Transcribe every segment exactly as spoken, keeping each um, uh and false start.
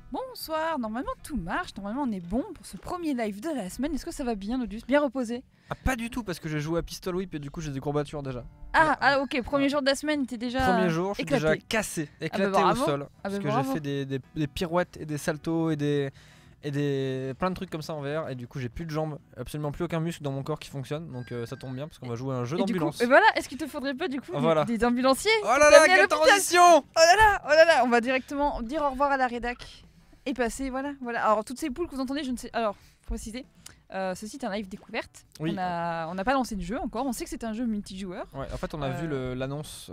Bonsoir, normalement tout marche, normalement on est bon pour ce premier live de la semaine. Est-ce que ça va bien, Nodus? Bien reposé? Ah, pas du tout, parce que j'ai joué à Pistol Whip et du coup j'ai des courbatures déjà. Ah, ah ok, premier jour de la semaine, t'es déjà Premier jour, je suis éclaté. déjà cassé, éclaté Ah bah au sol. Ah parce bah que j'ai bravo. fait des, des, des pirouettes et des saltos et des, et des plein de trucs comme ça en V R. Et du coup j'ai plus de jambes, absolument plus aucun muscle dans mon corps qui fonctionne. Donc euh, ça tombe bien parce qu'on va jouer à un jeu Et du coup, d'ambulance. et voilà, est-ce qu'il te faudrait pas du coup des- Voilà. des, ambulanciers? Oh là là, T'as mis à quelle l'hôpital. transition! Oh là là, oh là là, on va directement dire au revoir à la rédac et passer, voilà, voilà. Alors toutes ces poules que vous entendez, je ne sais, alors pour préciser, euh, ceci est un live découverte. Oui. On a, on n'a pas lancé de jeu encore. On sait que c'est un jeu multijoueur. Ouais, en fait on a Euh, vu le- l'annonce,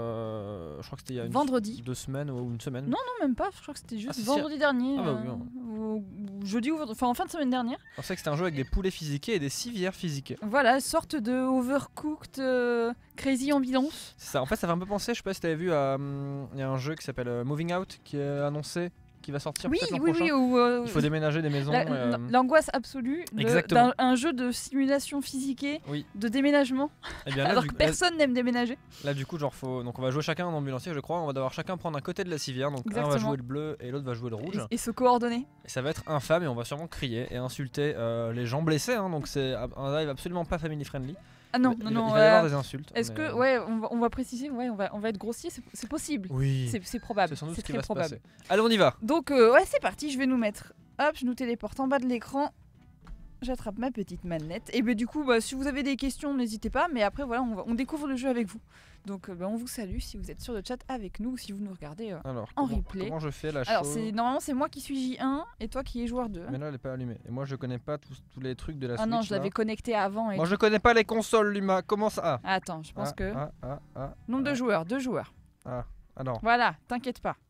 euh, je crois que c'était il y a une, Vendredi. deux semaines ou une semaine. Non, non, même pas. Je crois que c'était juste Ah, si, si. vendredi dernier. Ah bah oui, euh, hein. ou- ou jeudi ou vendre- enfin en fin de semaine dernière. On sait que c'était un jeu avec des poulets physiqués et des civières physiquées. Voilà, sorte de overcooked euh, crazy ambulance. C'est ça, en fait ça fait un peu penser, je sais pas si t'avais vu, à, hum, il y a un jeu qui s'appelle euh, Moving Out qui est annoncé, qui va sortir Oui, peut-être l'an oui, prochain. oui. Ou, euh, Il faut déménager des maisons. la- euh, l'angoisse absolue de- Exactement. d'un un jeu de simulation physiquée, Oui. de déménagement, Et bien là, alors du, que personne n'aime déménager. là, là, du coup genre faut, donc on va jouer chacun en ambulancier je crois, on va devoir chacun prendre un côté de la civière, donc un va Exactement. jouer le bleu et l'autre va jouer le rouge. Et, et se coordonner. Et ça va être infâme et on va sûrement crier et insulter euh, les gens blessés, hein, donc c'est un live absolument pas family friendly. Ah non, il, non, il va- non. il va y avoir euh, des insultes. Est-ce mais, que, euh, ouais, on va, on va préciser, ouais, on va, on va être grossier, c'est c'est possible. Oui, C'est c'est probable. c'est sans doute C'est ce qui très va se probable. passer. Allez on y va. Donc euh, ouais, c'est parti, je vais nous mettre. Hop, je nous téléporte en bas de l'écran. J'attrape ma petite manette. Et ben du coup, bah, si vous avez des questions, n'hésitez pas. Mais après, voilà, on, va- on découvre le jeu avec vous. Donc euh, bah, on vous salue si vous êtes sur le chat avec nous, ou si vous nous regardez. euh. Alors En comment, replay. comment je fais la Alors chose c'est normalement c'est moi qui suis J un et toi qui es joueur deux. Mais là elle est pas allumée. Et moi je connais pas tous, tous les trucs de la Ah Switch. non, je là. l'avais connecté avant. Et Moi tout. je connais pas les consoles Luma, comment ça? Ah, Attends, je pense ah, que ah, ah, ah, nombre de ah, joueurs, deux joueurs. ah. Alors, Voilà, t'inquiète pas.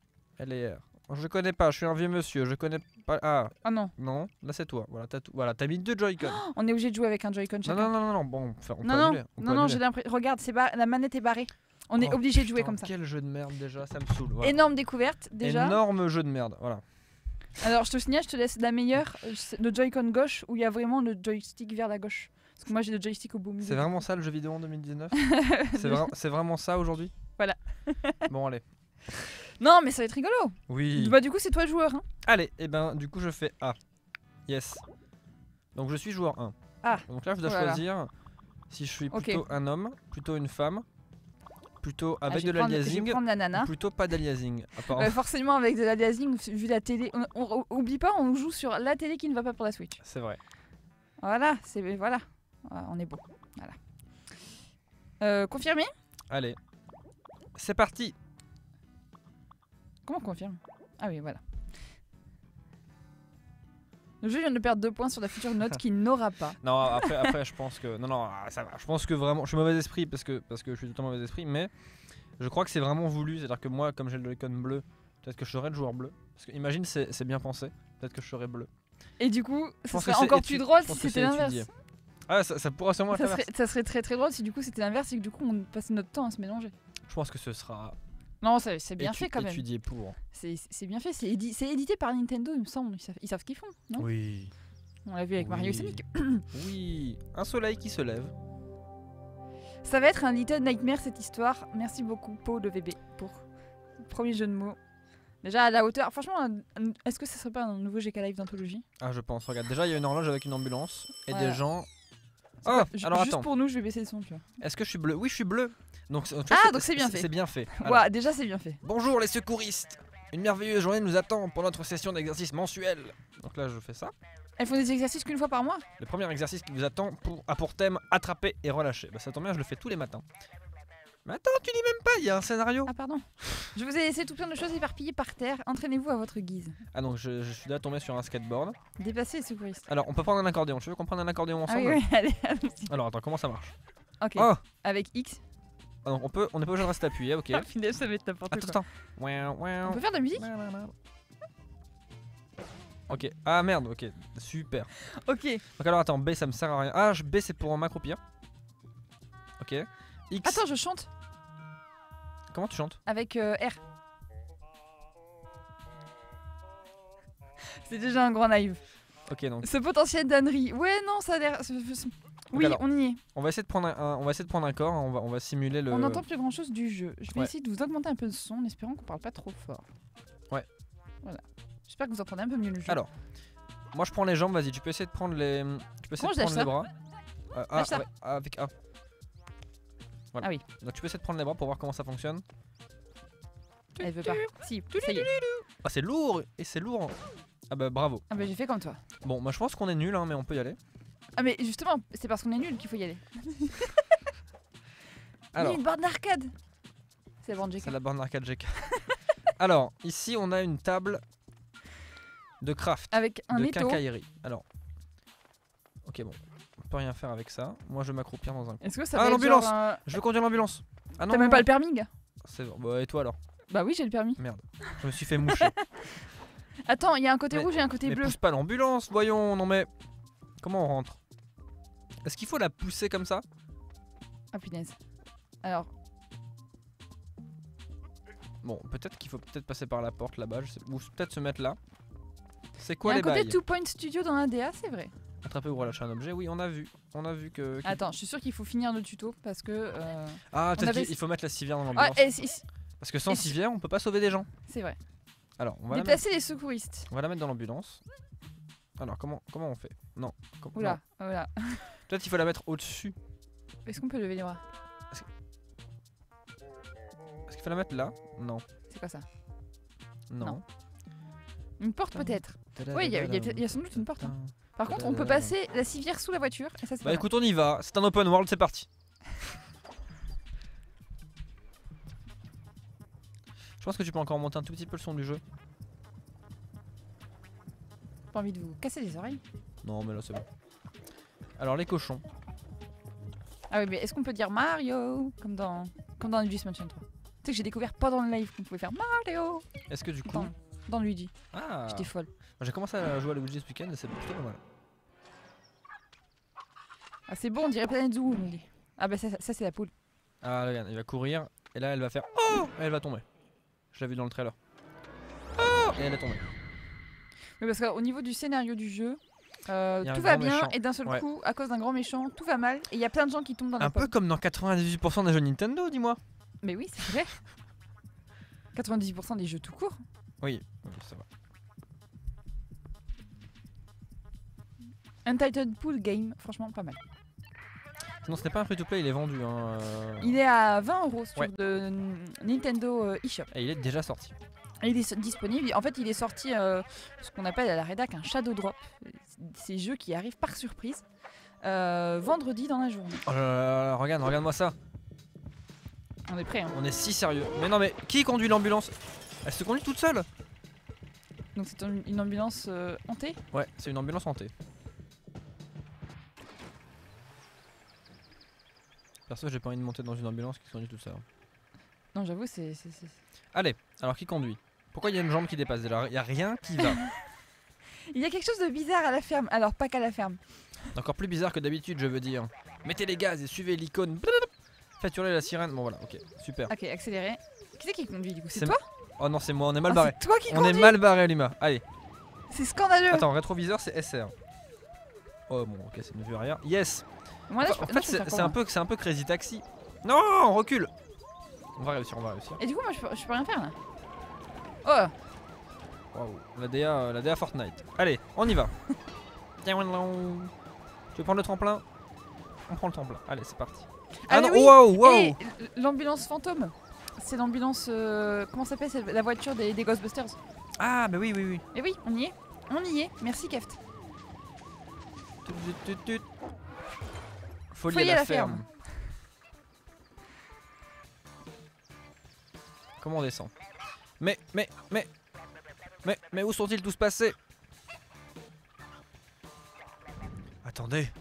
L R. Je connais pas, je suis un vieux monsieur, je connais pas. Ah, Ah non, non, là c'est toi. Voilà, t'as tout. Voilà, t'as mis deux Joy-Con. on est obligé de jouer avec un Joy-Con non, chacun. non, non, non, non, bon, on peut, on peut non, non, annuler. On peut non, non, annuler. j'ai l'impression. Regarde, c'est bar- la manette est barrée. On est Oh, obligé de jouer putain, comme ça. Quel jeu de merde déjà, ça me saoule. Voilà. Énorme découverte déjà. Énorme jeu de merde, voilà. Alors je te signale, je te laisse la meilleure, euh, c'est le Joy-Con gauche où il y a vraiment le joystick vers la gauche. Parce que moi j'ai le joystick au bout milieu. C'est vraiment ça le jeu vidéo en deux mille dix-neuf? C'est vra- c'est vraiment ça aujourd'hui? Voilà. Bon, allez. Non mais ça va être rigolo. Oui. Bah du coup c'est toi le joueur. Hein. Allez, et ben du coup je fais A. Yes. Donc je suis joueur un. Ah. Donc là je dois Oh là là. choisir si je suis Ok. plutôt un homme, plutôt une femme, plutôt Ah, avec je de vais prendre- Je vais l'aliasing, prendre la ou nana. plutôt pas d'aliasing. Apparemment. Euh, forcément avec de l'aliasing vu la télé. On, on- on- oublie pas, on joue sur la télé qui ne va pas pour la Switch. C'est vrai. Voilà, c'est voilà. Voilà, on est bon. Voilà. Euh, confirmé? Allez. C'est parti. Comment confirme? Ah oui, voilà. Le jeu vient de perdre deux points sur la future note qu'il n'aura pas. Non, après, après je pense que. Non, non, ça va. Je pense que vraiment. Je suis mauvais esprit parce que, parce que je suis tout le temps mauvais esprit, mais je crois que c'est vraiment voulu. C'est-à-dire que moi, comme j'ai le Joy-Con bleu, peut-être que je serais le joueur bleu. Parce que imagine, c'est c'est bien pensé. Peut-être que je serais bleu. Et du coup, Je ce pense que serait c'est encore étu- plus drôle je pense si que c'était c'est l'inverse. étudié. Ah, ça, ça pourra sûrement être Ça l'inverse. serait, ça serait très très drôle si du coup c'était l'inverse et que du coup on passait notre temps à se mélanger. Je pense que ce sera Non, ça- c'est bien étu- fait quand même. étudié pour. C'est c'est bien fait. C'est édi- c'est édité par Nintendo, il me semble. Ils savent, ils savent ce qu'ils font, non? Oui. On l'a vu avec Mario et Oui. Sonic. Oui. Un soleil qui se lève. Ça va être un Little Nightmare cette histoire. Merci beaucoup, Pau de V B, pour le premier jeu de mots. Déjà à la hauteur. Franchement, un- un- est-ce que ce serait pas un nouveau G K Live d'anthologie? Ah, je pense. Regarde, déjà il y a une horloge avec une ambulance et Voilà. des gens. C'est Oh, pas- ju- alors juste attends. pour nous, je vais baisser le son, tu vois. Est-ce que je suis bleu? Oui, je suis bleu. Donc, c'est- tu Ah, vois, donc c'est bien fait. C'est bien fait. Voilà. Ouah, déjà c'est bien fait. Bonjour les secouristes. Une merveilleuse journée nous attend pour notre session d'exercice mensuel. Donc là, je fais ça. Elles font des exercices qu'une fois par mois? Le premier exercice qui vous attend pour, a pour thème attraper et relâcher. Bah, ça tombe bien, je le fais tous les matins. Mais attends, tu dis même pas, il y a un scénario. Ah pardon. Je vous ai laissé tout plein de choses éparpillées par terre. Entraînez-vous à votre guise. Ah, donc je, je suis là tombé sur un skateboard. Dépassez les secouristes. Alors, on peut prendre un accordéon. Tu veux qu'on prenne un accordéon Ah ensemble? oui, oui, allez, allons-y. Alors, attends, comment ça marche? Ok. Oh, Avec X. ah non, on peut, on n'est pas obligé de rester appuyé, ok. Ah, punaise, ça va être n'importe Attends, quoi. attends. Ouin, ouin. On peut faire de la musique? Ok, ah merde, ok, super. Ok. Donc alors attends, B ça me sert à rien. Ah, je- B c'est pour m'accroupir. Ok. X. Attends, je chante Comment tu chantes? avec euh, R. C'est déjà un grand live. Ok, donc Ce potentiel d'ânerie. Ouais, non, ça a l'air. Oui, alors, on y est. on va essayer de prendre un, un- on va essayer de prendre un corps. On va, on va simuler le. On n'entend plus grand chose du jeu. Je vais Ouais. essayer de vous augmenter un peu le son en espérant qu'on parle pas trop fort. Ouais. Voilà. J'espère que vous entendez un peu mieux le jeu. Alors, moi je prends les jambes, vas-y, tu peux essayer de prendre les. Tu peux essayer Comment de je prendre lâche les bras. Euh, ah, Lâche ça. ouais, ah, avec A. Voilà. Ah oui. Donc tu peux essayer de prendre les bras pour voir comment ça fonctionne. Elle veut pas. Si, ça y est. Ah, c'est lourd et c'est lourd. Ah bah bravo. Ah bah j'ai fait comme toi. Bon, moi je pense qu'on est nul, hein, mais on peut y aller. Ah mais justement, c'est parce qu'on est nul qu'il faut y aller. Alors, Il y a une borne d'arcade. C'est la borne J K. c'est la borne arcade G K. Alors, ici on a une table de craft, Avec un de étau. quincaillerie. Alors, ok, bon, on peut rien faire avec ça. Moi je vais m'accroupir dans un coin. Est-ce que ça Ah, va être l'ambulance. genre, euh, Je veux conduire l'ambulance. Ah non, T'as même pas le permis, gars. C'est bah, et toi alors? Bah oui, j'ai le permis. Merde, je me suis fait moucher. Attends, il y a un côté Mais- rouge et un côté Mais bleu. pousse pas l'ambulance, voyons. Non mais comment on rentre? Est-ce qu'il faut la pousser comme ça? Ah punaise. Alors, Bon, peut-être qu'il faut peut-être passer par la porte là-bas, je sais- ou peut-être se mettre là. C'est il y quoi a les un côté bails? Two Point Studio dans l'A D A, c'est vrai. Attraper ou relâcher un objet, oui, on a vu. On a vu que. qu'il- Attends, je suis sûr qu'il faut finir le tuto parce que. euh, Ah, peut-être avait- qu'il faut mettre la civière dans Ah, l'ambulance. et si- si- Parce que sans et si- civière, on peut pas sauver des gens. c'est vrai. Alors, on va, la mettre, Déplacer les secouristes. on va la mettre dans l'ambulance. Alors, comment, comment on fait? Non. com- non. Oula, oula. Peut-être qu'il faut la mettre au-dessus. Est-ce qu'on peut lever les bras? Est-ce qu'il faut la mettre là? Non. C'est quoi ça? Non. Non. Une porte Putain. peut-être. Oui, il y, a- il y a- il y a sans doute une porte. hein. Par contre, on peut passer la civière sous la voiture et ça c'est Bah pas écoute, on y va. C'est un open world, c'est parti. Je pense que tu peux encore monter un tout petit peu le son du jeu. mal. Pas envie de vous casser les oreilles. Non, mais là c'est bon. Alors, les cochons. Ah oui, mais est-ce qu'on peut dire Mario comme dans comme dans Luigi's Mansion trois? Tu sais que j'ai découvert pendant le live qu'on pouvait faire Mario Est-ce que du coup. dans, dans Luigi. Ah J'étais folle. J'ai commencé à jouer à Luigi ce week-end et c'est plutôt pas mal. Ah c'est bon, on dirait Planet Zoo, on nous dit. Ah bah ça, ça, ça, c'est la poule. Ah, regarde, il va courir et là elle va faire oh et elle va tomber. Je l'ai vu dans le trailer. Oh et elle est tombée. Mais parce qu'au niveau du scénario du jeu, euh, Il y a un tout va grand bien méchant. et d'un seul Ouais. coup, à cause d'un grand méchant, tout va mal et il y a plein de gens qui tombent dans la Un peu pomme. comme dans quatre-vingt-dix-huit pour cent des jeux Nintendo, dis-moi. Mais oui, c'est vrai. quatre-vingt-dix pour cent des jeux tout court. Oui, oui, ça va. Untitled Pool Game, franchement pas mal. Sinon, ce n'est pas un free-to-play, il est vendu. Hein. euh, Il est à vingt euros sur Ouais. de Nintendo euh, eShop. Et il est déjà sorti. Et il est so- disponible. En fait, il est sorti euh, ce qu'on appelle à la rédac un Shadow Drop. Ces jeux qui arrivent par surprise euh, vendredi dans la journée. Oh là là là, regarde, regarde-moi ça. On est prêt. Hein. On est si sérieux. Mais non, mais qui conduit l'ambulance? Elle se conduit toute seule? Donc c'est une, une ambulance euh, hantée. Ouais, c'est une ambulance hantée. Perso, j'ai pas envie de monter dans une ambulance qui se conduit toute seule. Non, j'avoue, c'est. c'est- c'est- Allez, alors qui conduit? Pourquoi il y a une jambe qui dépasse déjà? Il y a rien qui va. Il y a quelque chose de bizarre à la ferme. Alors, pas qu'à la ferme. Encore plus bizarre que d'habitude, je veux dire. Mettez les gaz et suivez l'icône. Blablabla. Faites hurler la sirène. Bon voilà, ok, super. Ok, accéléré. Qui c'est qui conduit du coup? C'est C'est toi? Oh non, c'est moi, on est mal Ah, barré. c'est toi qui On est conduis. mal barré, Lima. Allez, C'est scandaleux. attends, rétroviseur c'est S R. Oh bon, ok, c'est une vue arrière. Yes. Moi, là, Enfin, je en peux- non, fait, je peux c'est faire c'est un comment peu, c'est un peu Crazy Taxi. Non, on recule. On va réussir, on va réussir. Et du coup, moi, je peux, je peux rien faire là. Oh, Waouh, la D A, euh, la D A Fortnite. Allez, on y va. Tu veux prendre le tremplin? On prend le tremplin. Allez, c'est parti. Ah, Ah, mais non, oui. waouh, waouh. et l'ambulance fantôme. C'est l'ambulance. euh, comment ça s'appelle? C'est la voiture des, des Ghostbusters. Ah, bah oui, oui, oui. Et oui, on y est. On y est. Merci, Keft. Tut, tut, tut, tut. Folie, Folie à la, ferme. Comment on descend? Mais, mais, mais, mais, mais où sont-ils tous passés? Attendez.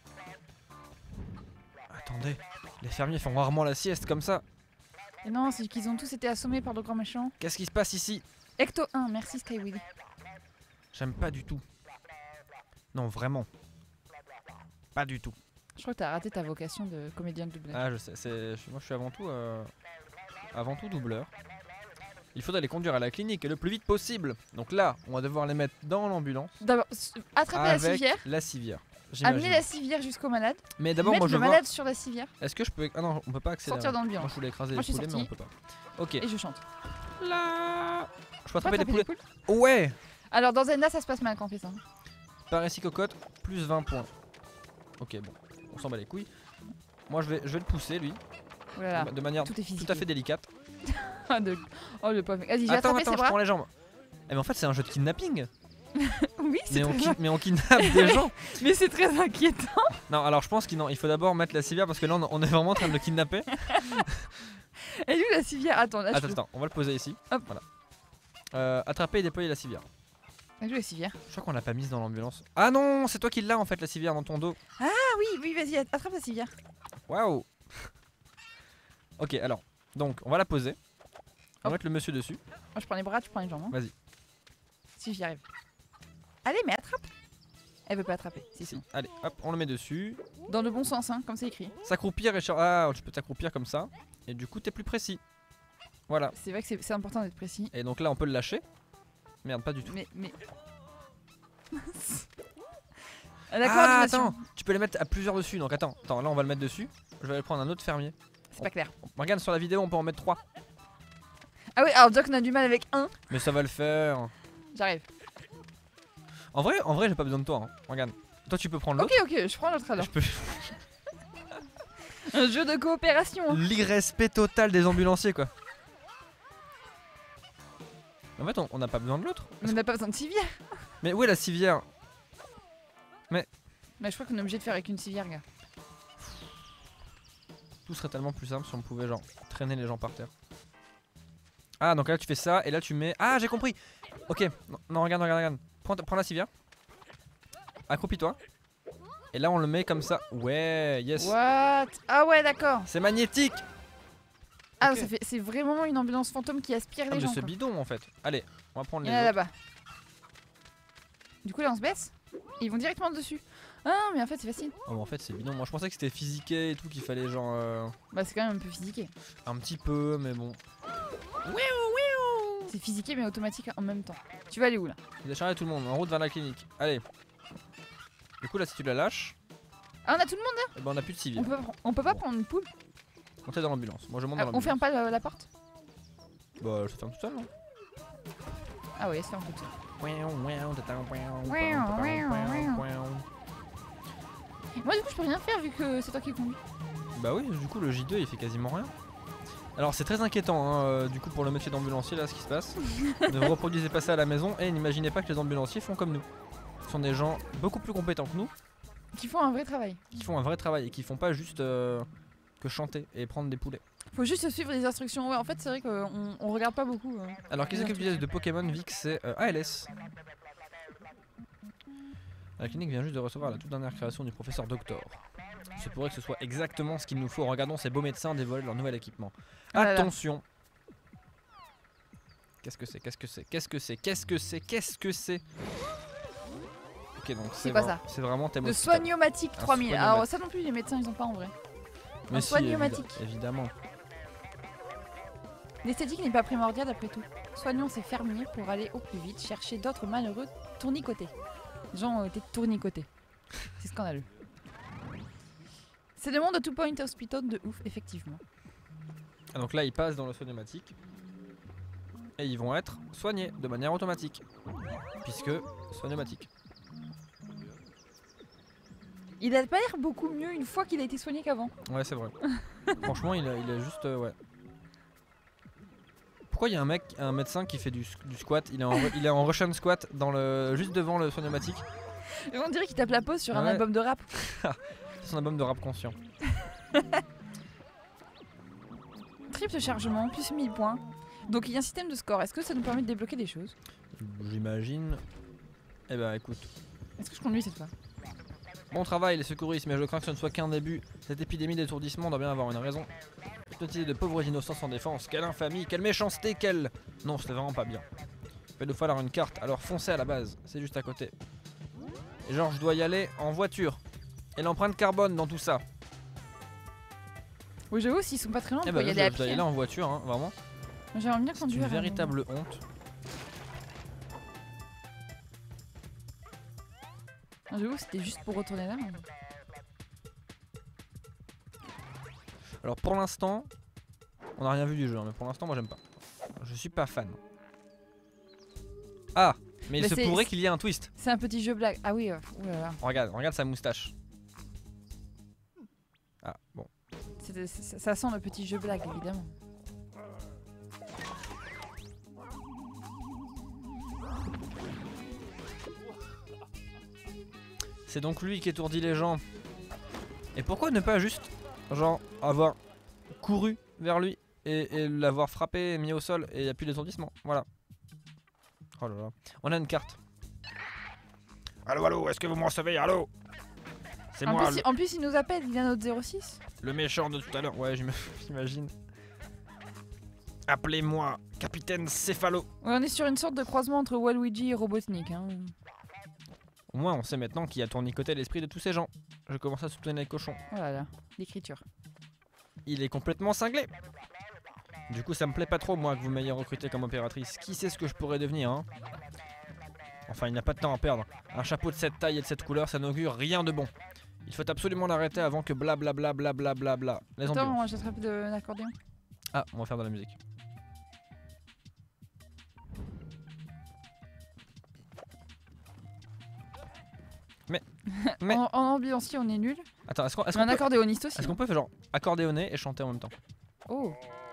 Attendez. Les fermiers font rarement la sieste comme ça. Et non, c'est qu'ils ont tous été assommés par le grand méchant. Qu'est-ce qui se passe ici? Ecto un, merci Skywilly. J'aime pas du tout. Non, vraiment. Pas du tout. Je crois que t'as raté ta vocation de comédien de doublage. Ah, je sais. c'est- je- Moi, je suis avant tout, euh, avant tout doubleur. Il faudrait les conduire à la clinique et le plus vite possible. Donc là, on va devoir les mettre dans l'ambulance D'abord, s- attraper la avec civière, la civière. amener J'imagine. la civière jusqu'au malade, Mais d'abord, mettre moi, je le vois. malade sur la civière, Est-ce que je peux. Ah non, on peut pas accélérer. sortir dans Moi, l'ambulance. je voulais écraser Moi, les je suis poulets, mais on sortie. peut pas. Ok. Et je chante. Là. Je peux Pas attraper des attraper poulets. Ouais. Alors dans Zelda ça se passe mal quand on fait ça. Par ici cocotte, plus vingt points. Ok bon, on s'en bat les couilles. Moi je vais, je vais le pousser lui, Oh là là. de, de manière Tout est physique. tout à fait délicate. de... Oh le pauvre mec. Vas-y, je vais Attends, attraper attends, ses je bras. prends les jambes. Eh mais en fait c'est un jeu de kidnapping. Oui, c'est Mais on, très... ki- mais on kidnappe des gens. Mais c'est très inquiétant. Non alors je pense qu'il non, il faut d'abord mettre la civière parce que là on, on est vraiment en train de le kidnapper. Elle est où la civière? Attends, là je Attends, peux- attends, on va le poser ici. Hop. Voilà. Euh, attraper et déployer la civière. Elle est où la civière? Je crois qu'on l'a pas mise dans l'ambulance. Ah non, c'est toi qui l'as en fait la civière dans ton dos. Ah oui, oui, vas-y, attrape la civière. Waouh. Ok alors, donc on va la poser. On va Hop. mettre le monsieur dessus. Moi je prends les bras, tu prends les jambes. Hein. Vas-y. Si j'y arrive. Allez, mais attrape. Elle veut pas attraper, c'est Si. si. Allez, hop, on le met dessus. Dans le bon sens, hein, comme c'est écrit. S'accroupir et ch- ah, tu peux t'accroupir comme ça. Et du coup t'es plus précis. Voilà. C'est vrai que c'est c'est important d'être précis. Et donc là on peut le lâcher. Merde, pas du tout. Mais, mais... Ah, la Ah coordination. attends, tu peux les mettre à plusieurs dessus. Donc attends, attends, là on va le mettre dessus. Je vais aller prendre un autre fermier. C'est pas clair. Regarde sur la vidéo, on peut en mettre trois. Ah oui, alors Doc on a du mal avec un. Mais ça va le faire. J'arrive. En vrai, en vrai, j'ai pas besoin de toi. Hein. Regarde. Toi, tu peux prendre l'autre. Ok, ok, je prends l'autre alors. Je peux. Un jeu de coopération. L'irrespect total des ambulanciers, quoi. En fait, on on n'a pas besoin de l'autre. On n'a pas besoin de civière. Mais où est la civière? Mais je crois qu'on est obligé de faire avec une civière, gars. Tout serait tellement plus simple si on pouvait, genre, traîner les gens par terre. Ah, donc là, tu fais ça et là, tu mets. Ah, j'ai compris. Ok, non, non, regarde, regarde, regarde. Prends, ta- prends la civière. Accroupis-toi. Et là, on le met comme ça. Ouais, yes. What? Ah ouais, d'accord. C'est magnétique. Ah, Ok. ça fait, c'est vraiment une ambulance fantôme qui aspire Ah, les mais gens. c'est quoi. bidon en fait. Allez, on va prendre Il les y en a autres. là-bas. Du coup, là, on se baisse. Et ils vont directement dessus. Ah, mais en fait, c'est facile. Oh, mais en fait, c'est bidon. Moi, je pensais que c'était physiqué et tout, qu'il fallait genre euh, Bah, c'est quand même un peu physiqué. un petit peu, mais bon. C'est physiqué, mais automatique en même temps. Tu vas aller où là? J'ai déchargé tout le monde en route vers la clinique. Allez. Du coup, là, si tu la lâches, Ah, on a tout le monde là? eh ben, on a plus de civière. On peut, on peut pas Bon. prendre une poule? Montez dans l'ambulance. Moi, je monte Ah, dans on l'ambulance. ferme pas la, la porte? Bah, je ferme tout seul, non? Ah, ouais, c'est ferme toute seule. Moi, du coup, je peux rien faire vu que c'est toi qui conduis. Bah oui, du coup, le J deux il fait quasiment rien. Alors, c'est très inquiétant, hein, euh, du coup, pour le métier d'ambulancier, là, ce qui se passe. Ne reproduisez pas ça à la maison et n'imaginez pas que les ambulanciers font comme nous. Ce sont des gens beaucoup plus compétents que nous, Qui font un vrai travail. qui font un vrai travail et qui font pas juste euh, que chanter et prendre des poulets. Faut juste suivre les instructions. Ouais, en fait, c'est vrai qu'on on regarde pas beaucoup. euh. Alors, qui Les s'occupe du test de Pokémon Vix, c'est euh, A L S. La clinique vient juste de recevoir la toute dernière création du professeur Doctor. Il se pourrait que ce soit exactement ce qu'il nous faut. Regardons ces beaux médecins dévoiler leur nouvel équipement. Ah là là. Attention. Qu'est-ce que c'est? Qu'est-ce que c'est? Qu'est-ce que c'est? Qu'est-ce que c'est? Qu'est-ce que c'est? Ok, donc c'est quoi vra- ça? C'est vraiment thème Le hospital. soignomatique Un trois mille. soignomatique. Alors, ça non plus, les médecins, ils ont pas en vrai. Mais un si, soignomatique. évi- évidemment. L'esthétique n'est pas primordiale après tout. Soignons ces fermiers pour aller au plus vite chercher d'autres malheureux tournicotés. Les gens ont été tournicotés. C'est scandaleux. C'est le monde de Two Point Hospital de ouf, effectivement. Ah, donc là, ils passent dans le soignomatique. Et ils vont être soignés de manière automatique. Puisque soignomatique. Il a pas l'air beaucoup mieux une fois qu'il a été soigné qu'avant. Ouais, c'est vrai. Franchement, il a, il a juste. euh, ouais. Pourquoi il y a un mec, un médecin qui fait du, s- du squat? Il est en, re- il est en Russian squat dans le, juste devant le soignomatique. On dirait qu'il tape la pause sur un Ouais. album de rap. C'est son album de rap conscient. Triple chargement, plus mille points. Donc il y a un système de score. Est-ce que ça nous permet de débloquer des choses? J'imagine. Eh ben écoute. Est-ce que je conduis cette fois? Bon travail les secouristes, mais je crains que ce ne soit qu'un début. Cette épidémie d'étourdissement doit bien avoir une raison. Cette idée de pauvres innocents sans défense, quelle infamie, quelle méchanceté, quelle... Non, c'est vraiment pas bien. Il va nous falloir une carte, alors foncez à la base, c'est juste à côté. Et genre je dois y aller en voiture. Et l'empreinte carbone dans tout ça. Oui, j'avoue, s'ils sont pas très loin, on Eh peut ben y je aller à dois y pied. aller en voiture, hein, vraiment. J'aimerais bien C'est conduire. une euh, véritable honte. J'avoue, c'était juste pour retourner là. Alors pour l'instant, on n'a rien vu du jeu, hein, mais pour l'instant moi j'aime pas. Je suis pas fan. Ah, Mais il Mais se c'est- pourrait qu'il y ait un twist. C'est un petit jeu blague. Ah oui, euh, ouh là là. Regarde, regarde sa moustache. Ah, bon. C'est- c'est- Ça sent le petit jeu blague, évidemment. C'est donc lui qui étourdit les gens. Et pourquoi ne pas juste, genre, avoir couru vers lui et, et l'avoir frappé et mis au sol et il n'y a plus d'étourdissement. Voilà. Oh là là. On a une carte. Allô, allô, est-ce que vous me recevez? Allô? C'est En moi, plus, il- en plus, il nous appelle, il a notre zéro six. le, le méchant de tout à l'heure. Ouais, j'im- j'imagine. Appelez-moi Capitaine Céphalo. Ouais, on est sur une sorte de croisement entre Waluigi et Robotnik. Hein. Au moins, on sait maintenant qui a tournicoté l'esprit de tous ces gens. Je commence à soupçonner les cochons. Oh là là, l'écriture. Il est complètement cinglé. Du coup, ça me plaît pas trop, moi, que vous m'ayez recruté comme opératrice. Qui sait ce que je pourrais devenir, hein? Enfin, il n'a pas de temps à perdre. Un chapeau de cette taille et de cette couleur, ça n'augure rien de bon. Il faut absolument l'arrêter avant que blablabla blablabla bla. Les Attends, ambulances. moi j'attrape de l'accordéon. Ah, on va faire de la musique. Mais, mais, En, en ambulancier, on est nul. attends, est-ce qu'on est Mais un qu'on peut, accordéoniste aussi. est-ce qu'on peut genre accordéonner et chanter en même temps? Oh.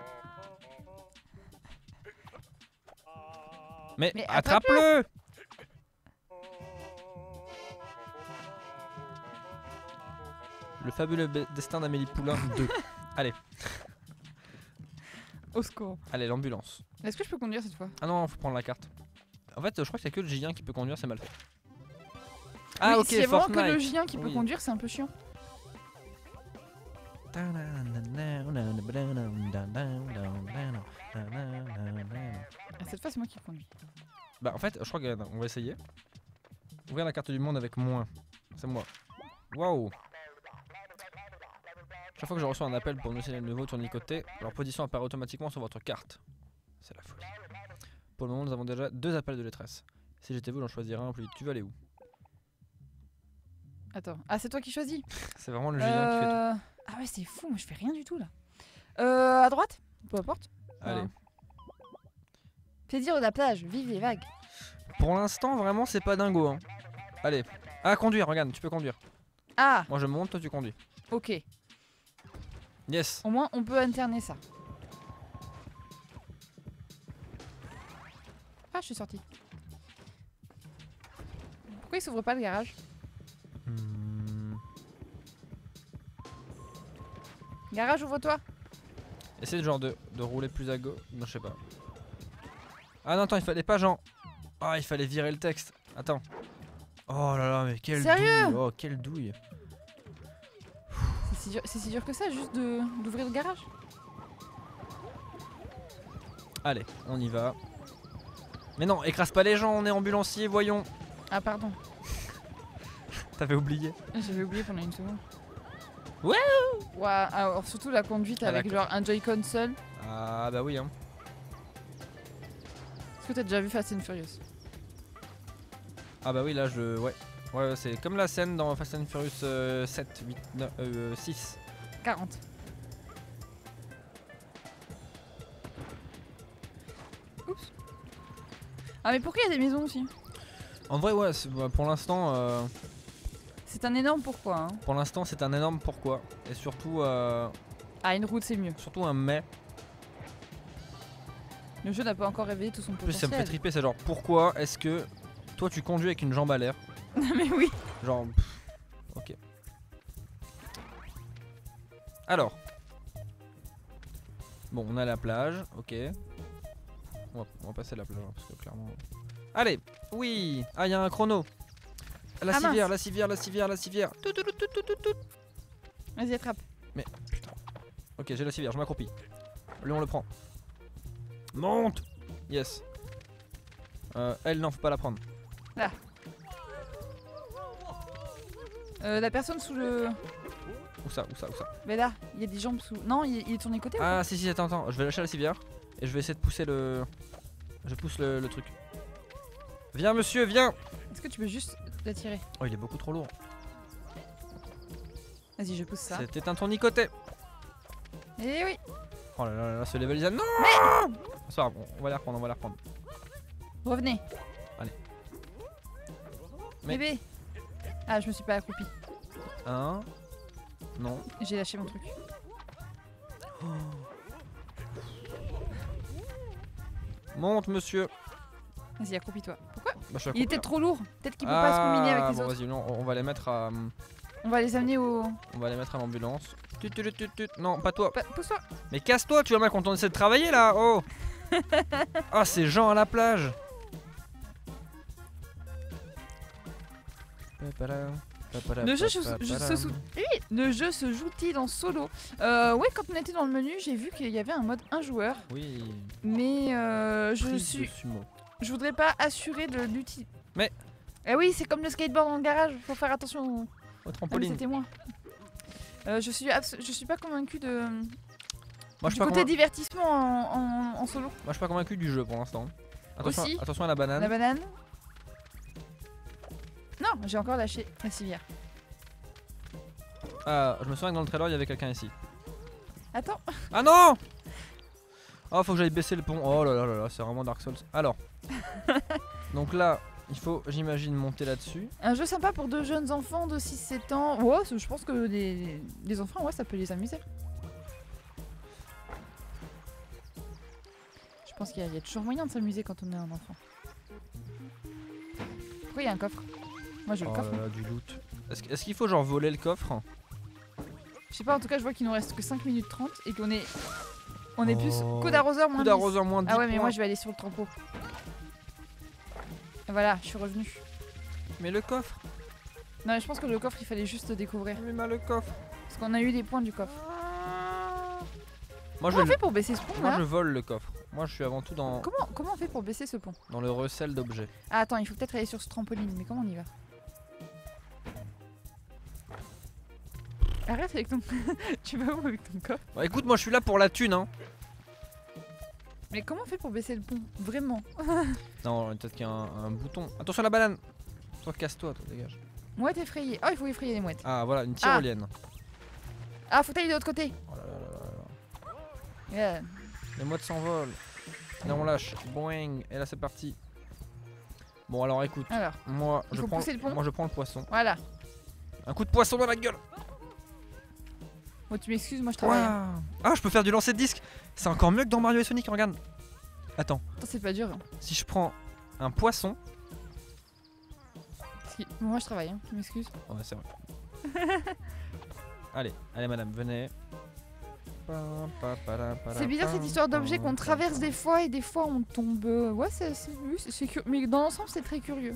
Mais, Mais attrape-le! Le fabuleux be- destin d'Amélie Poulain deux. Allez, Au secours. allez, l'ambulance. Est-ce que je peux conduire cette fois? Ah non, faut prendre la carte. En fait, je crois que c'est que le J un qui peut conduire, c'est mal fait. Ah Oui, ok, s'il y a vraiment Fortnite. que le Gien qui peut Oui. conduire, c'est un peu chiant. Ah, cette fois, c'est moi qui conduis. Bah en fait, je crois qu'on va essayer. Ouvrir la carte du monde avec moins. C'est moi. Waouh. Chaque fois que je reçois un appel pour nous signaler le nouveau tournicoté, leur position apparaît automatiquement sur votre carte. C'est la folie. Pour le moment, nous avons déjà deux appels de détresse. Si j'étais vous, j'en choisirais un plus vite. Tu vas aller où? Attends. Ah, c'est toi qui choisis. C'est vraiment le J un qui fait tout. Euh... Ah ouais, c'est fou, moi je fais rien du tout là. Euh, à droite? Peu importe. Allez. Plaisir de la plage, vive les vagues. Pour l'instant, vraiment, c'est pas dingo. Hein. Allez. Ah, conduire, regarde, tu peux conduire. Ah, Moi, je monte, toi, tu conduis. ok. Yes. Au moins, on peut alterner ça. Ah, je suis sortie. Pourquoi il s'ouvre pas le garage? Hmm. Garage, ouvre-toi. Essaye genre de, de rouler plus à gauche. Non, je sais pas. Ah non, attends, il fallait pas genre. Ah, il fallait virer le texte. Attends. Oh là là, mais quelle Sérieux? douille. Oh, quelle douille. C'est si, dur- c'est si dur que ça, juste de- d'ouvrir le garage. Allez, on y va. Mais non, écrase pas les gens, on est ambulancier, voyons. Ah, pardon. T'avais oublié. J'avais oublié pendant une seconde. Ouais. Ouah, alors surtout la conduite Ah, avec d'accord. genre un Joy-Con seul. Ah bah oui, hein. Est-ce que t'as déjà vu Fast and Furious? Ah bah oui, là je. Ouais. Ouais, ouais, c'est comme la scène dans Fast and Furious euh, sept, huit, neuf, euh, six. quarante. Oups. Ah mais pourquoi il y a des maisons aussi? En vrai, ouais, c'est- bah, pour l'instant. Euh... C'est un énorme pourquoi. Hein. Pour l'instant, c'est un énorme pourquoi. Et surtout, euh, Ah, une route c'est mieux. surtout un mais. Le jeu n'a pas encore révélé tout son En plus, ça potentiel. me fait triper, c'est genre pourquoi est-ce que toi tu conduis avec une jambe à l'air? Mais oui. Genre. Pff, ok. Alors. Bon, on a la plage, ok. On va, on va passer la plage, hein, parce que clairement. Allez, oui. Ah, il y a un chrono. La Ah, civière, mince. la civière, la civière, la civière. Tout, tout, tout, tout, tout, tout. Vas-y, attrape. Mais putain. Ok, j'ai la civière, je m'accroupis. Lui, on le prend. Monte. Yes. Euh, elle, non, faut pas la prendre. Euh, la personne sous le. Où ça, où ça, où ça? Mais là, il y a des jambes sous. Non, il, il est tourné côté ou Ah, si, si, attends, attends. Je vais lâcher la civière. Et je vais essayer de pousser le. Je pousse le, le truc. Viens, monsieur, viens. pas? Est-ce que tu peux juste la tirer? Oh, il est beaucoup trop lourd. Vas-y, je pousse ça. C'était un tournicoté. Eh oui. Oh là là là, là, ce level, il a. Non. C'est pas grave, on va la reprendre, on va la reprendre. Revenez. Mais- Bébé. Ah, je me suis pas accroupie. Un. Non. J'ai lâché mon truc. Monte, monsieur. Vas-y, accroupis-toi. Pourquoi Bah, je suis Il accroupi. était trop lourd. Peut-être qu'il peut pas se combiner avec Ah, les bon, autres. vas-y, non, on va les mettre à. On va les amener au. On va les mettre à l'ambulance. Tut, tut, tut, tut. Non, pas toi. Pa- Pousse-toi. Mais casse-toi, tu vas mal quand on essaie de travailler là. Oh. Ah, c'est Jean à la plage. Le jeu, se- je- se sou- Oui, le jeu se joue-t-il en solo euh, Ouais, quand on était dans le menu, j'ai vu qu'il y avait un mode un joueur. Oui. Mais euh, je Prise de suis, sumo. je voudrais pas assurer de l'utilité. Mais- Eh oui, c'est comme le skateboard dans le garage. Faut faire attention. Au Ah, mais trampoline. c'était moi. Euh, je suis, abs- je suis pas convaincue de. Moi, je du suis pas côté convain- divertissement en, en- en solo. Moi, je suis pas convaincu du jeu pour l'instant. Attention, Aussi. attention à la banane. La banane. Non, j'ai encore lâché la civière. Ah, je me souviens que dans le trailer, il y avait quelqu'un ici. Attends. Ah non. Oh, faut que j'aille baisser le pont. Oh là là là là, c'est vraiment Dark Souls. Alors. Donc là, il faut, j'imagine, monter là-dessus. Un jeu sympa pour deux jeunes enfants de six sept ans. Ouais, je pense que les, les enfants, ouais, ça peut les amuser. Je pense qu'il y, a- il y a toujours moyen de s'amuser quand on est un enfant. Pourquoi il y a un coffre? Moi je veux Oh le coffre. là là, du loot. Est-ce est-ce qu'il faut genre voler le coffre? Je sais pas, en tout cas, je vois qu'il nous reste que cinq minutes trente et qu'on est. On est plus. Oh. Coup d'arroseur, moins Coup dix. d'arroseur moins dix Ah ouais, mais points. moi je vais aller sur le trampo. Et voilà, je suis revenue. Mais le coffre. Non, mais je pense que le coffre il fallait juste le découvrir. Mais mal le coffre. Parce qu'on a eu des points du coffre. Moi je, Comment on le- fait pour baisser ce pont moi là je vole le coffre. Moi je suis avant tout dans, comment, comment on fait pour baisser ce pont? dans le recel d'objets. Ah attends, il faut peut-être aller sur ce trampoline, mais comment on y va? Arrête avec ton... tu vas où avec ton coffre? Bah écoute, moi je suis là pour la thune hein. Mais comment on fait pour baisser le pont? Vraiment? Non, peut-être qu'il y a un, un bouton. Attention à la banane. Toi casse-toi, toi dégage. Mouette effrayée. Oh, il faut effrayer les mouettes. Ah voilà, une tyrolienne. Ah, faut aller de l'autre côté. Oh là là là là là. Yeah. Les mouettes s'envolent. Là on lâche. Boing. Et là c'est parti. Bon alors écoute, Alors, moi Il je faut prends, pousser le pont. moi je prends le poisson. voilà. Un coup de poisson dans la gueule. Bon, tu m'excuses, moi je travaille. hein. Ouah. Ah, je peux faire du lancer de disque. C'est encore mieux que dans Mario et Sonic, regarde. Attends, Attends, c'est pas dur. hein. si je prends un poisson. Parce que- Moi je travaille, hein. Tu m'excuses. Oh, ouais, c'est vrai. Allez, allez madame, venez. C'est bizarre cette histoire d'objets qu'on traverse des fois et des fois on tombe. euh, Ouais, c'est c'est- oui, c'est- c'est curieux. Mais dans l'ensemble, c'est très curieux.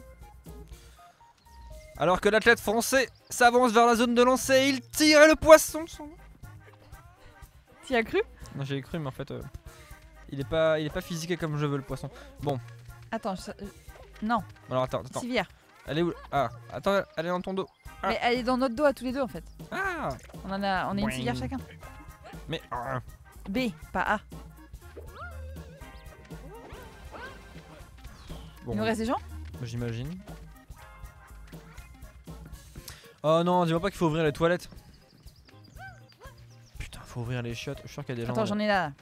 Alors que l'athlète français s'avance vers la zone de lancer, il tire et le poisson. T'y as cru? Non, j'ai cru, mais en fait, euh, il est pas, il est pas physiqué comme je veux le poisson. Bon, Attends, je- euh, non, alors attends, attends. civière. Elle est où? Ah, attends, elle est dans ton dos. Ah. Mais elle est dans notre dos à tous les deux en fait. Ah, On en a, on a une Boing. civière chacun. mais ah. B, pas A. Bon, Il nous reste des gens? j'imagine. Oh non, dis-moi pas qu'il faut ouvrir les toilettes. Putain, faut ouvrir les chiottes. Je suis sûr qu'il y a des gens. Attends, j'en ai là.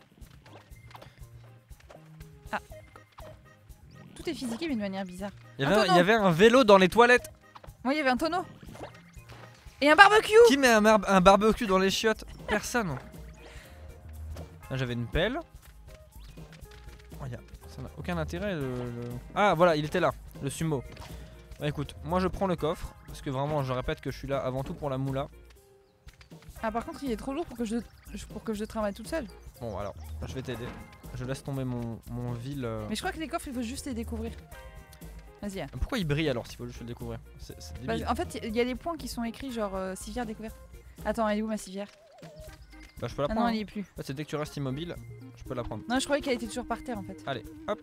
Ah. Tout est physiqué mais de manière bizarre. Il y, avait un un, il y tonneau. avait un vélo dans les toilettes. Moi, il y avait un tonneau. Et un barbecue. Qui met un, mar- un barbecue dans les chiottes? Personne. Là, j'avais une pelle. Oh, y a- ça n'a aucun intérêt. Le, le- Ah, voilà, il était là, le sumo. Bah, écoute, moi je prends le coffre. Parce que vraiment, je répète que je suis là avant tout pour la moula. Ah, par contre, il est trop lourd pour que je, je- pour que je le travaille toute seule. Bon, alors, je vais t'aider. Je laisse tomber mon, mon ville. euh. Mais je crois que les coffres, il faut juste les découvrir. Vas-y. hein. Pourquoi il brille alors s'il faut juste le découvrir? C'est c'est Bah, débile. en fait, il y a des points qui sont écrits genre euh, civière découverte. Attends, elle est où ma civière? Bah, je peux la Ah prendre. non, hein. elle y est plus. En fait, c'est dès que tu restes immobile, je peux la prendre. Non, je croyais qu'elle était toujours par terre en fait. Allez, hop.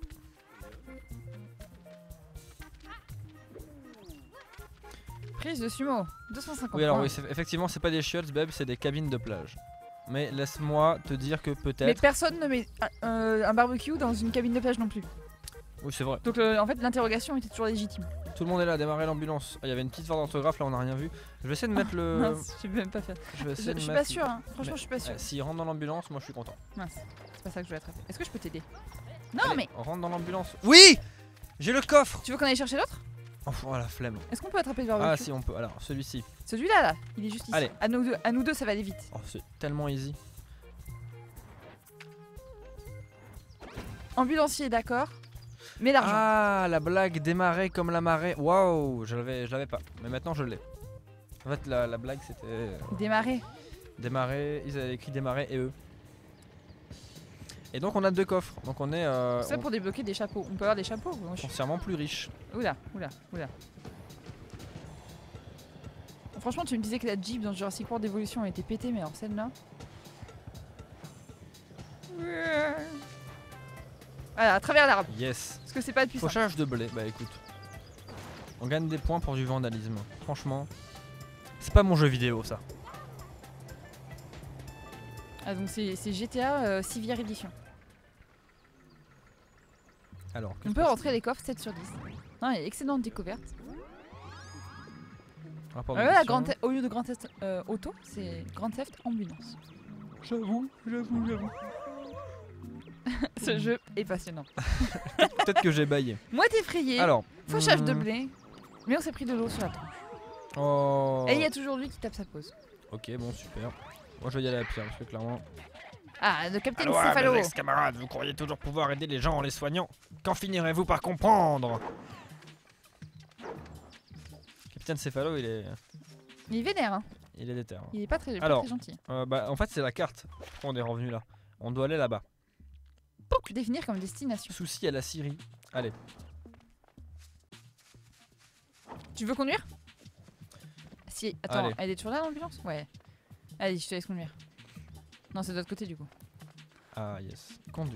Prise de sumo, deux cent cinquante Oui, alors points. oui, c'est- effectivement, c'est pas des chiottes, Beb, c'est des cabines de plage. Mais laisse-moi te dire que Mais peut-être. personne ne met un, euh, un barbecue dans une cabine de plage non plus. Oui, c'est vrai. Donc euh, en fait, l'interrogation était toujours légitime. Tout le monde est là, démarrer l'ambulance. Ah, il y avait une petite faute d'orthographe, là on n'a rien vu. Je vais essayer de mettre le. Mince, je vais même pas faire. Je vais Je, essayer je de suis mettre pas sûre, hein. franchement, Mais- je suis pas sûre. Eh, S'il rentre dans l'ambulance, moi je suis content. Mince, c'est pas ça que je voulais attraper. Est-ce que je peux t'aider? Non, Allez, mais on rentre dans l'ambulance. Oui! J'ai le coffre! tu veux qu'on aille chercher l'autre? Oh la flemme. Est-ce qu'on peut attraper le barbecue? Ah si on peut, alors celui-ci. Celui-là là, il est juste ici. Allez. À nous deux, à nous deux ça va aller vite. Oh c'est tellement easy. Ambulancier d'accord. Mais l'argent. Ah la blague démarrer comme la marée. Waouh, je l'avais je l'avais pas. Mais maintenant je l'ai. En fait la, la blague c'était... euh, Démarrer. Démarrer, ils avaient écrit démarrer et eux. Et donc on a deux coffres. Donc on est euh, Ça on- pour débloquer des chapeaux. On peut avoir des chapeaux. Moi, je- foncièrement plus riche. Oula, oula, oula. Franchement, tu me disais que la Jeep dans Jurassic World d'évolution était pétée, mais alors celle-là. Voilà, à travers l'arbre. Yes. Parce que c'est pas le plus simple. Fauchage de blé, bah écoute. On gagne des points pour du vandalisme. Franchement, c'est pas mon jeu vidéo ça. Ah, donc c'est c'est G T A euh, Civière Edition. Alors, On peut rentrer les coffres sept sur dix. Non, il y a excellente découverte. Rapport Ah de ouais, la mission. Grand Theft- au lieu de Grand Theft euh, Auto, c'est Grand Theft Ambulance. J'avoue, j'avoue, j'avoue. Ce jeu est passionnant. Peut-être que j'ai baillé. Moi effrayé. Alors. Fauchage de hmm, blé. Mais on s'est pris de l'eau sur la tronche. Oh. Et il y a toujours lui qui tape sa pause. Ok, bon, super. Moi je vais y aller à pied parce que clairement. Ah, le Capitaine Alors, Céphalo. mes ex-camarades, vous croyez toujours pouvoir aider les gens en les soignant? Quand finirez-vous par comprendre? Capitaine Céphalo, il est. Il est vénère, hein. Il est déter. Il est pas très, pas Alors. très gentil. Euh, bah, en fait, c'est la carte. Pourquoi on est revenu là? On doit aller là-bas. Définir comme destination. Souci à la Syrie. Allez. Tu veux conduire? Si, attends, Allez. elle est toujours là l'ambulance? Ouais. Allez, je te laisse conduire. Non, c'est de l'autre côté du coup. Ah, yes. Conduire.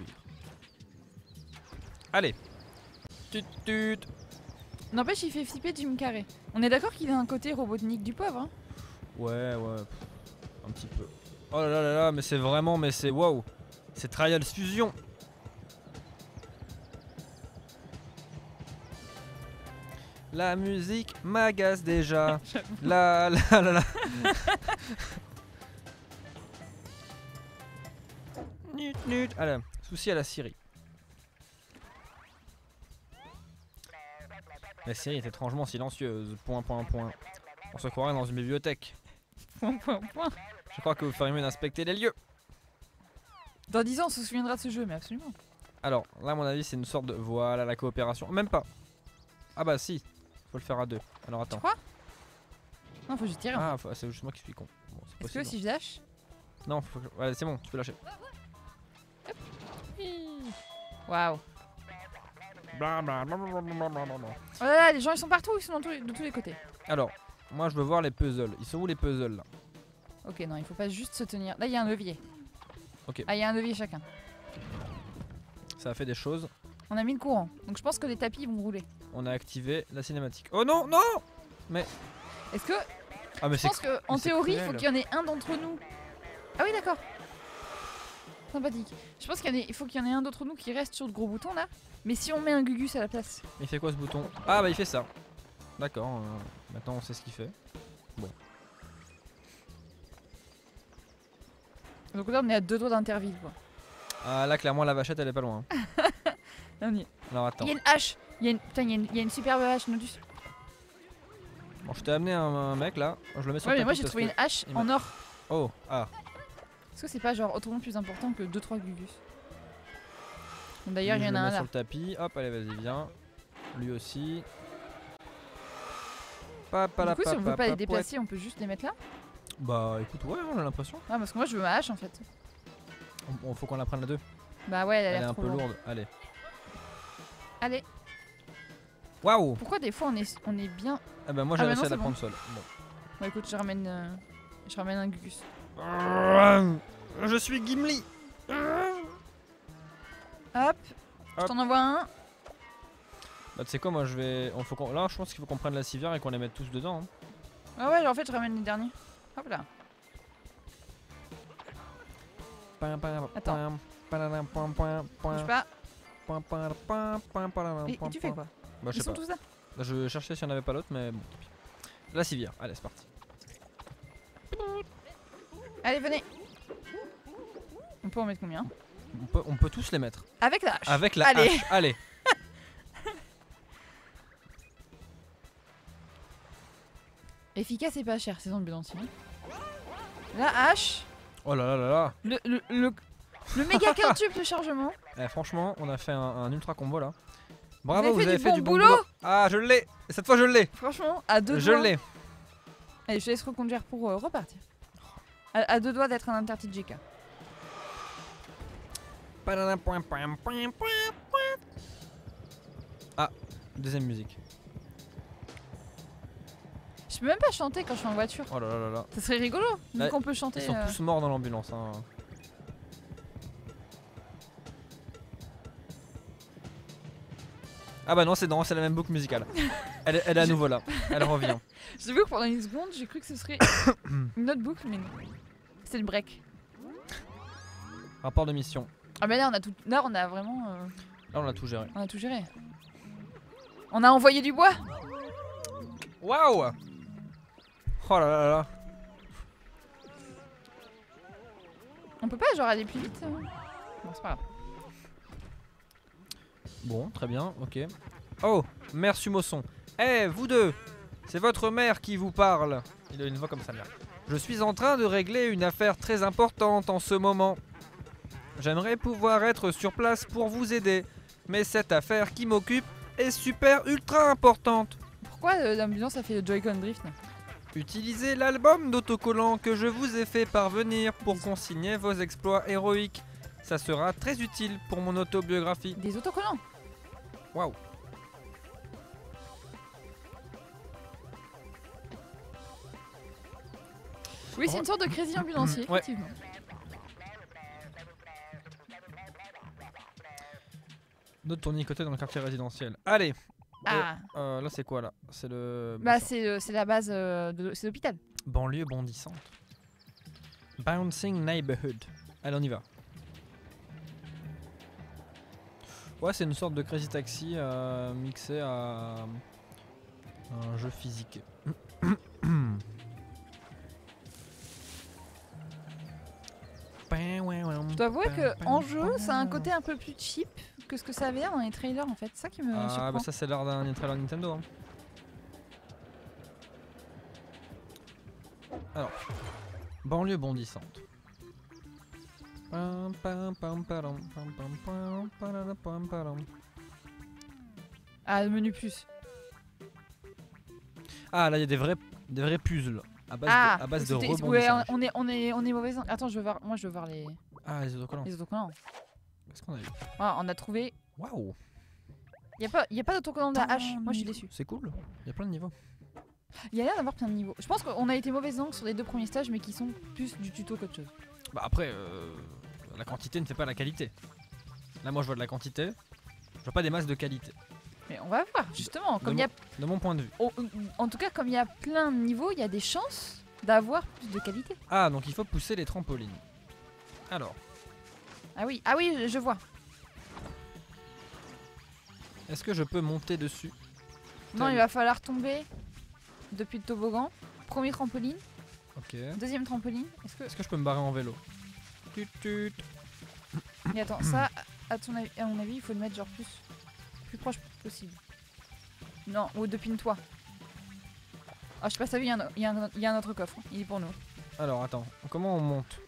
Allez. Tut tut. N'empêche, il fait flipper Jim Carrey. On est d'accord qu'il a un côté Robotnik du pauvre, hein? Ouais, ouais. pff, Un petit peu. Oh là là là là, mais c'est vraiment, mais c'est waouh. C'est Trials Fusion. La musique m'agace déjà. La la la la. Nut nut. Allez, souci à la Syrie. La Syrie est étrangement silencieuse. Point point point. On se croirait dans une bibliothèque. Point, point, point. Je crois que vous feriez mieux d'inspecter les lieux. Dans dix ans, on se souviendra de ce jeu, mais absolument. Alors, là, à mon avis, c'est une sorte de. Voilà, la coopération. Même pas. Ah bah si. Faut le faire à deux. Alors Tu attends. crois? Non, faut que je tire. Ah, faut- c'est juste moi qui suis con. Bon, c'est Est-ce que possible. si je lâche? Non, faut que... ouais, c'est bon, tu peux lâcher. Waouh. Bla, bla, bla, bla, bla, bla, bla, bla. Oh là là, les gens ils sont partout, ils sont dans tous les- de tous les côtés. Alors, moi, je veux voir les puzzles. Ils sont où les puzzles là? Ok, non, il faut pas juste se tenir. Là, il y a un levier. Ok. Ah, il y a un levier chacun. Ça a fait des choses. On a mis le courant. Donc je pense que les tapis ils vont rouler. On a activé la cinématique. Oh non, non. Est-ce que. Ah, mais Je c'est. pense que, en mais c'est théorie, il faut cruel. qu'il y en ait un d'entre nous. Ah oui, d'accord. Sympathique. Je pense qu'il y en ait- il faut qu'il y en ait un d'entre nous qui reste sur le gros bouton là. Mais si on met un Gugus à la place. Il fait quoi ce bouton? Ah, bah, il fait ça. D'accord. euh, Maintenant, on sait ce qu'il fait. Donc là, on est à deux doigts d'interville quoi. Ah, là, clairement, la vachette, elle est pas loin. Là, on y est. Alors, attends. Il y a une hache. Il y a une, putain, il y a une, il y a une superbe hache, Nodus. Bon, je t'ai amené un, un mec là. Je le mets sur Ouais, le mais moi tapis j'ai parce trouvé que- une hache il en m'a- or. Oh, ah. Est-ce que c'est pas genre autrement plus important que deux trois Gugus? Bon, d'ailleurs, Lui, il y je en a le un mets sur là. le tapis. Hop, allez, vas-y, viens. Lui aussi. Pa, pa, Du la, coup, si pa, on pa, veut pas les pa, déplacer, on peut juste les mettre là. Bah, écoute, ouais, on a l'impression. Ah, parce que moi je veux ma hache en fait. On, on- faut qu'on la prenne à deux. Bah ouais, elle a Elle est l'air un trop peu lourde. lourde. Allez. Allez, Waouh. pourquoi des fois on est, on est bien. Ah bah, moi, Ah j'ai bah réussi non, à la c'est bon. prendre seule. Bon. Bon, écoute, je ramène, euh, je ramène un Gugus. Je suis Gimli. Hop, je Hop. t'en envoie un. Bah, tu sais quoi, moi, je vais. On faut qu'on- Là, je pense qu'il faut qu'on prenne la civière et qu'on les mette tous dedans. hein. Ah ouais, en fait, je ramène les derniers. Hop là. Pam, pam, Attends. pam, pam, pam, pam, pam, Bouge pas. pam, pam, pam, pam, pam, Et, et pam, tu fais pam. quoi? Bah, je Ils sais sont pas. tous là. Là, je cherchais s'il n'y en avait pas l'autre, mais bon. tant pis. La civière, allez, c'est parti. Allez, venez. On peut en mettre combien? On peut, on peut tous les mettre. Avec la hache. Avec la Allez. hache, allez. Efficace et pas cher, c'est ambulancier. La hache. Oh là là là là. Le, le, le, le méga quintuple de chargement. Eh, franchement, on a fait un, un ultra combo là. Bravo, Vous avez fait du bon boulot. Ah, je l'ai. Cette fois, je l'ai. Franchement, à deux Je doigts. l'ai. Allez, je te laisse reconduire pour euh, repartir. À, à deux doigts d'être un interti de J K. Ah, deuxième musique. Je peux même pas chanter quand je suis en voiture. Oh là là là là. Ça serait rigolo, vu Là, qu'on peut chanter. Ils sont euh, tous morts dans l'ambulance. Hein. Ah bah non, c'est non, c'est la même boucle musicale. Elle, elle est à nouveau là. Elle revient. J'ai vu que pendant une seconde, j'ai cru que ce serait une autre boucle, mais non. C'est le break. Rapport de mission. Ah bah là, on a tout. Là, on a vraiment. euh, Là, on a tout géré. On a tout géré. On a envoyé du bois. Waouh. Oh là là là là. On peut pas genre aller plus vite. euh Bon, c'est pas grave. Bon, très bien, ok. Oh, mère Sumosson. Eh, vous deux, c'est votre mère qui vous parle. Il a une voix comme sa mère. Je suis en train de régler une affaire très importante en ce moment. J'aimerais pouvoir être sur place pour vous aider. Mais cette affaire qui m'occupe est super ultra importante. Pourquoi euh, l'ambulance a fait le Joy-Con Drift là? Utilisez l'album d'autocollants que je vous ai fait parvenir pour consigner vos exploits héroïques. Ça sera très utile pour mon autobiographie. Des autocollants. Waouh. Oui, c'est une sorte de crédit ambulancier, Ouais. effectivement. Notre tourniqueté dans le quartier résidentiel. Allez. Ah, Euh, là c'est quoi là? C'est le... bah c'est euh, c'est la base euh, de c'est l'hôpital. Banlieue bondissante. Bouncing neighborhood. Allez, on y va. Ouais, c'est une sorte de Crazy Taxi euh, mixé à un jeu physique. Je dois avouer que en jeu, ça a un côté un peu plus cheap que ce que ça avait l'air dans les trailers en fait. C'est ça qui me Ah surprend. bah ça c'est l'air d'un trailer Nintendo. Hein. Alors, banlieue bondissante. Pam, pam, pam, param, pam, pam, pam, parara, pam, param. Ah, le menu plus. Ah là il y a des vrais, des vrais puzzles à base Ah, de, à base de c'était- rebondissage. ouais, on est on est on est mauvais. Attends, je veux voir. Moi, je veux voir les Ah les autocollants. les autocollants. Qu'est-ce qu'on a eu? Ah, on a trouvé. Waouh. Y a pas y a pas d'autocollant de la hache. Moi, je suis déçu. C'est cool. Il y a plein de niveaux. Il y a l'air d'avoir plein de niveaux. Je pense qu'on a été mauvais langue sur les deux premiers stages, mais qui sont plus du tuto qu'autre chose. Bah après, euh, la quantité ne fait pas la qualité. Là moi je vois de la quantité, je vois pas des masses de qualité. Mais on va voir, justement. De Comme il y a, De mon point de vue. oh, en tout cas, comme il y a plein de niveaux, il y a des chances d'avoir plus de qualité. Ah donc il faut pousser les trampolines. Alors, Ah oui, ah oui, je- je vois. est-ce que je peux monter dessus? Non, il va falloir tomber depuis le toboggan. Premier trampoline, Ok. deuxième trampoline. Est-ce que Est-ce que je peux me barrer en vélo? Tut, tut. Mais attends, ça, à ton avis, à mon avis, il faut le mettre genre plus, plus proche possible. Non, ou depuis le toit. Ah, je sais pas, ça vu, il y, a un- il y a un- il y a un autre coffre. Il est pour nous. Alors attends, comment on monte?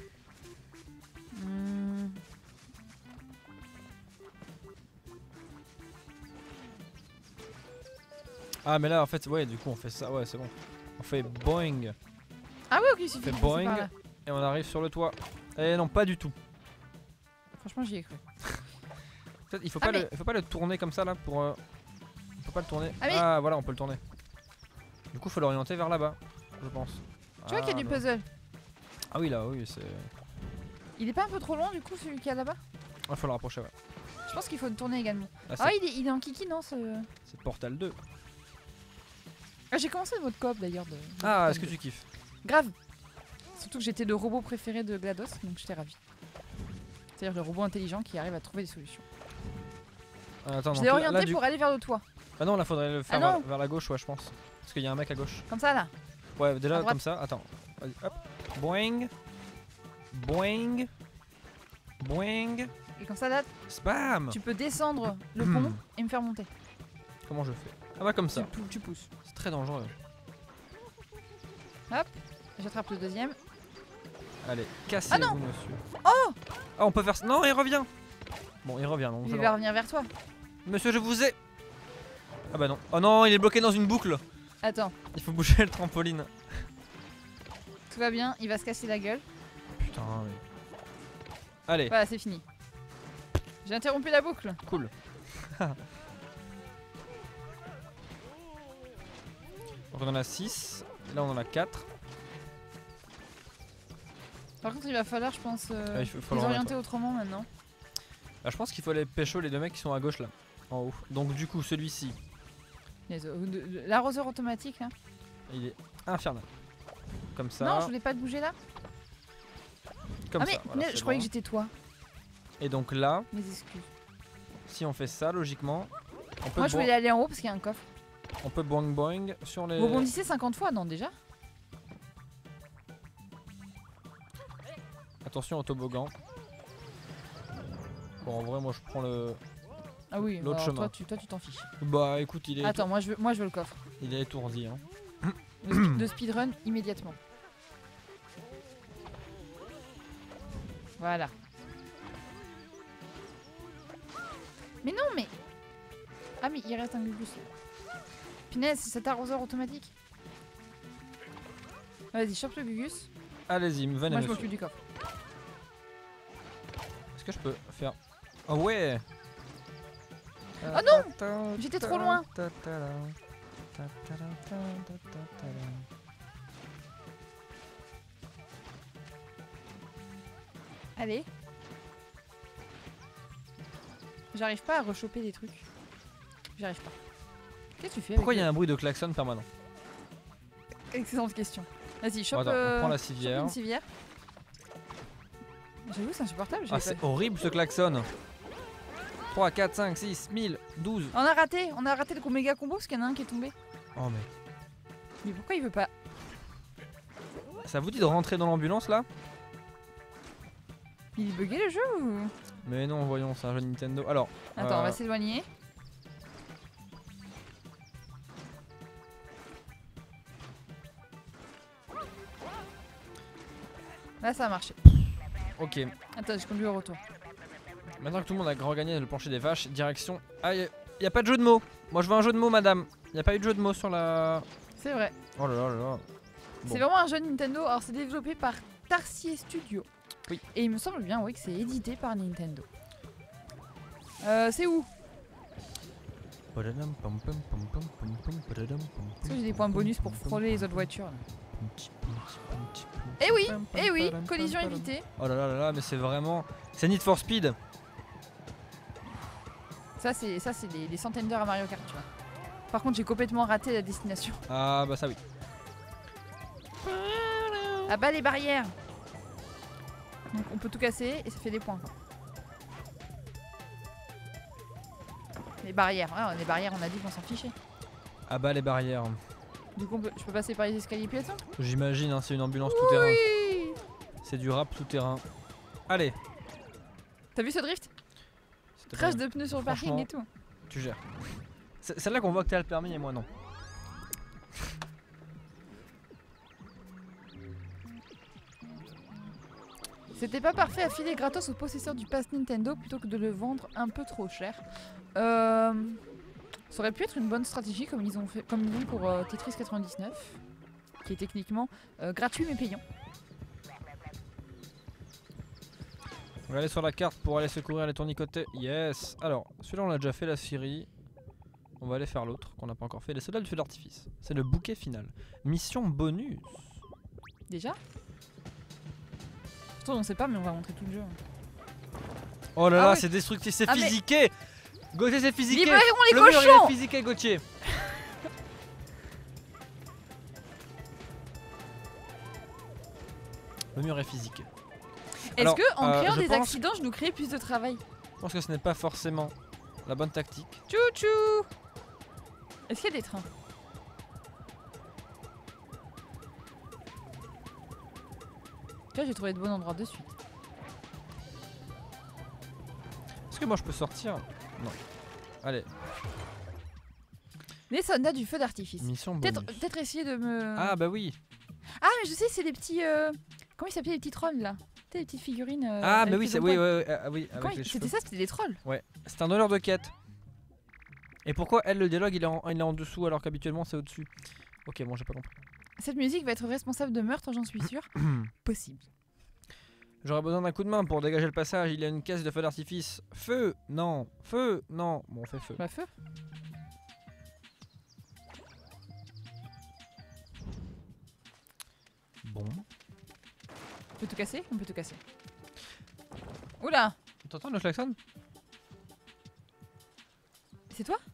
Hmm. Ah mais là en fait, ouais du coup on fait ça, ouais c'est bon. On fait boing Ah oui, ok, il suffit Fait de passer par boing. là. et on arrive sur le toit. Eh non pas du tout. Franchement, j'y ai cru. Peut-être il faut Ah, pas mais- le, il faut pas le tourner comme ça là pour... euh, On peut pas le tourner. Ah, mais- Ah voilà on peut le tourner. Du coup faut l'orienter vers là-bas, je pense. Tu vois qu'il y a Ah, du non. puzzle. Ah oui là oui c'est... Il est pas un peu trop long du coup celui qu'il y a là-bas? Il faut le rapprocher ouais. Je pense qu'il faut le tourner également. Là, Ah, c'est il est, il est en kiki, non ce... c'est Portal deux. Ah, j'ai commencé le mode coop d'ailleurs. De, de Ah Portal est-ce que deux. tu kiffes? Grave. Surtout que j'étais le robot préféré de GLaDOS, donc j'étais ravie. C'est-à-dire le robot intelligent qui arrive à trouver des solutions. Ah, attends, Je donc l'ai là- orienté là, du- pour aller vers le toit. Ah non là faudrait le faire Ah vers, non. vers la gauche ouais je pense. Parce qu'il y a un mec à gauche. Comme ça là. Ouais déjà À droite. comme ça, attends. Vas-y hop. Boing. Boing. Boing. Et comme ça là, Spam. tu peux descendre le Hmm. pont et me faire monter. Comment je fais? Ah bah comme ça. Tu, pou- tu pousses. C'est très dangereux. Hop, j'attrape le deuxième. Allez, cassez-vous, Ah non monsieur. Oh Ah, on peut faire ça. Non, il revient. Bon, il revient. Donc Il je va le- revenir vers toi. Monsieur, je vous ai. Ah bah non. Oh non, il est bloqué dans une boucle. Attends, Il faut bouger le trampoline. tout va bien, il va se casser la gueule. Putain, mais... Allez, Voilà, c'est fini. J'ai interrompu la boucle. cool. Donc on en a six. Là, on en a quatre. Par contre, il va falloir, je pense, euh, Ah, il faut- faut les le orienter autrement maintenant. Bah, je pense qu'il faut aller pécho les deux mecs qui sont à gauche là. En haut. Donc, du coup, celui-ci, Les- euh, de- de- L'arroseur automatique, là. il est infernal. Comme ça. Non, je voulais pas te bouger là. Comme ah, mais ça. Voilà, mais c'est je croyais bon. que j'étais toi. Et donc là, Mes excuses. si on fait ça, logiquement, on peut, Moi, je boing- voulais aller en haut parce qu'il y a un coffre. on peut boing boing sur les. Vous rebondissez cinquante fois, non, déjà? Attention au toboggan. Bon, en vrai, moi je prends le. Ah oui, L'autre alors chemin. toi, tu toi, tu t'en fiches. Bah écoute, il est, Attends, moi je, veux, moi, je veux le coffre. il est étourdi. Hein. De, spi- de speedrun immédiatement. Voilà. Mais non, mais... Ah, mais il reste un gugus. Punaise, c'est cet arroseur automatique. Vas-y, chope le gugus. Allez-y, venez Moi, je monsieur. m'occupe du coffre. Est-ce que je peux faire. Ah ouais. Oh non, j'étais trop loin. Allez. J'arrive pas à rechoper des trucs. J'arrive pas. Qu'est-ce que tu fais Pourquoi il avec y a un bruit de klaxon permanent? le- Excellente question. Vas-y, Bon, chope, attends, euh, on prend la chope civière. une civière. J'avoue, c'est insupportable. Ah, j'avais c'est pas- horrible ce klaxon. trois, quatre, cinq, six, mille, douze. On a raté, on a raté le méga combo parce qu'il y en a un qui est tombé. Oh, mais. Mais pourquoi il veut pas? Ça vous dit de rentrer dans l'ambulance là? Il est bugué le jeu ou... Mais non, voyons, c'est un jeu Nintendo. Alors. Attends, euh, on va s'éloigner. Là, ça a marché. Ok. Attends, je conduis au retour. Maintenant que tout le monde a regagné le plancher des vaches, direction. Ah, y a pas de jeu de mots. Moi je veux un jeu de mots, madame. Y a pas eu de jeu de mots sur la. C'est vrai. Oh là là là là. C'est Bon. vraiment un jeu Nintendo. Alors, c'est développé par Tarsier Studio. Oui. Et il me semble bien, oui, que c'est édité par Nintendo. Euh, c'est où? Est-ce que j'ai des points bonus pour frôler les autres voitures là? Eh oui, eh oui, collision évitée. Oh là là là là, mais c'est vraiment. C'est Need for Speed. Ça, c'est ça, c'est les, les centaines d'heures à Mario Kart, tu vois. Par contre, j'ai complètement raté la destination. Ah bah ça oui. Ah bah les barrières. Donc on peut tout casser et ça fait des points. Les barrières, ah, les barrières, on a dit qu'on s'en fichait. Ah bah les barrières. Du coup, on peut- je peux passer par les escaliers piétons? J'imagine, hein, c'est une ambulance tout terrain. Oui. C'est du rap tout terrain. Allez. T'as vu ce drift? C'était Crash pas- de pneus sur le parking et tout. Tu gères. C'est celle-là qu'on voit que t'as le permis et moi non. C'était pas parfait à filer gratos aux possesseurs du pass Nintendo plutôt que de le vendre un peu trop cher. Euh, ça aurait pu être une bonne stratégie comme ils ont fait, comme ils ont pour euh, Tetris quatre-vingt-dix-neuf, qui est techniquement euh, gratuit mais payant. On va aller sur la carte pour aller secourir les tournicotés. Yes. Alors, celui-là on l'a déjà fait, la Syrie. On va aller faire l'autre qu'on n'a pas encore fait. Les soldats du feu d'artifice. C'est le bouquet final. Mission bonus. Déjà? Surtout on sait pas mais on va montrer tout le jeu. Oh là Ah là, oui. c'est destructif, c'est Ah, mais- physiqué. Gauthier, c'est physiqué. Libérons les Le mur, il cochons! est physiqué, Gauthier. Le mur est physique. Est-ce Alors, que en euh, créant je des pense- accidents je nous crée plus de travail? Je pense que ce n'est pas forcément la bonne tactique. Tchou-tchou! Est-ce qu'il y a des trains? Tu vois, j'ai trouvé de bons endroits de suite. Est-ce que moi je peux sortir? Non. Allez, Les soldats du feu d'artifice. mission Peut-être bonus. peut-être essayer de me... Ah bah oui. Ah, mais je sais, c'est les petits. Euh... Comment ils s'appelaient les petits trolls là? Tu sais, les petites figurines. Euh, Ah, avec mais oui, les c'est longs oui, poils. ouais, ouais, ah, oui, Comment avec ils- les C'était cheveux. ça, c'était des trolls. Ouais, c'est un honneur de quête. Et pourquoi elle, le dialogue, il est en, il est en dessous alors qu'habituellement c'est au-dessus? Ok, bon, j'ai pas compris. Cette musique va être responsable de meurtre, j'en suis sûr. Possible. J'aurais besoin d'un coup de main pour dégager le passage. Il y a une caisse de feu d'artifice. Feu, non. Feu, non. Bon, on fait feu. Bah, feu. Bon. On peut tout casser? On peut tout casser. Oula! T'entends le klaxon? C'est toi?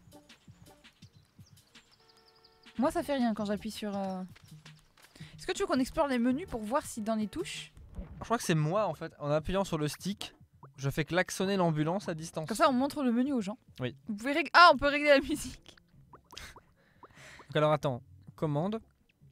Moi, ça fait rien quand j'appuie sur. Euh... Est-ce que tu veux qu'on explore les menus pour voir si dans les touches. Je crois que c'est moi en fait. En appuyant sur le stick, je fais klaxonner l'ambulance à distance. Comme ça, on montre le menu aux gens. Oui. Vous pouvez rég... Ah, on peut régler la musique. Donc alors attends. Commande.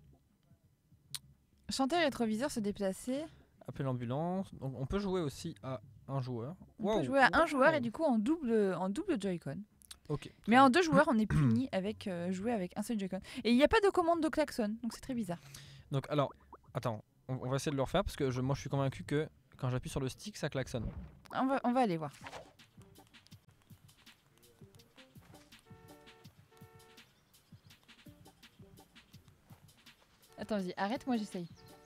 Chanter rétroviseur, se déplacer. Appeler l'ambulance. Donc on peut jouer aussi à un joueur. On Wow. peut jouer à un Wow. joueur et du coup en double, en double Joy-Con. Ok. Mais en deux joueurs, on est puni avec euh, jouer avec un seul Joy-Con. Et il n'y a pas de commande de klaxon, donc c'est très bizarre. Donc alors, attends. On, on va essayer de le refaire parce que je, moi je suis convaincu que quand j'appuie sur le stick, ça klaxonne. On va, on va aller voir. Attends, vas-y, arrête, moi j'essaye.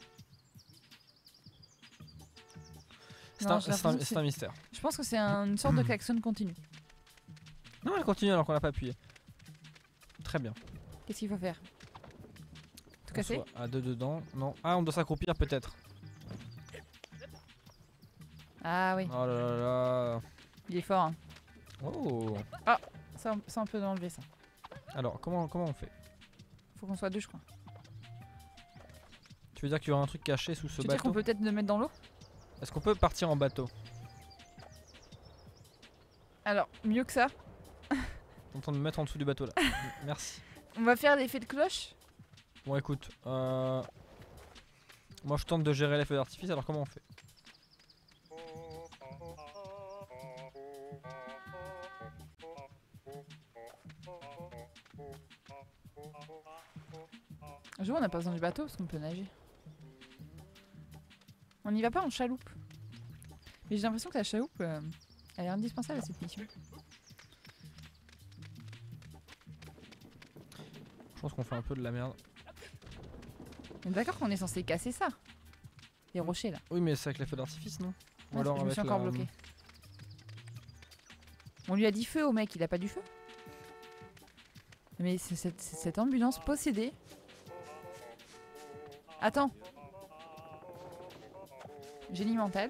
C'est Non, un, j'ai c'est l'impression un- que c'est c'est- un mystère. Je pense que c'est un- une sorte de klaxon continu. Non, elle continue alors qu'on n'a pas appuyé. Très bien. Qu'est-ce qu'il faut faire? Tout On casser? soit à deux dedans. Non. Ah, on doit s'accroupir peut-être. Ah oui, Oh là là là. il est fort. Hein. Oh. Ça, on- ça, on peut l'enlever ça. Alors, comment, comment on fait? Faut qu'on soit deux, je crois. Tu veux dire qu'il y aura un truc caché sous ce Tu veux dire qu'on bateau? peut peut-être le mettre dans l'eau? Est-ce qu'on peut partir en bateau? Alors, mieux que ça, On est en train de me mettre en dessous du bateau là. Merci. on va faire l'effet de cloche. Bon, écoute. Euh... Moi, je tente de gérer les feux d'artifice. Alors, comment on fait? Un jour, on n'a pas besoin du bateau parce qu'on peut nager. On n'y va pas en chaloupe. Mais j'ai l'impression que la chaloupe, euh, elle est indispensable à cette mission. Je pense qu'on fait un peu de la merde. On est d'accord qu'on est censé casser ça. Les rochers là. Oui, mais c'est avec les feux d'artifice, non? Ou Ouais, alors je me suis avec encore la- bloqué. On lui a dit feu au mec, il a pas du feu. Mais c'est cette, c'est cette ambulance possédée. Attends. Génie mental.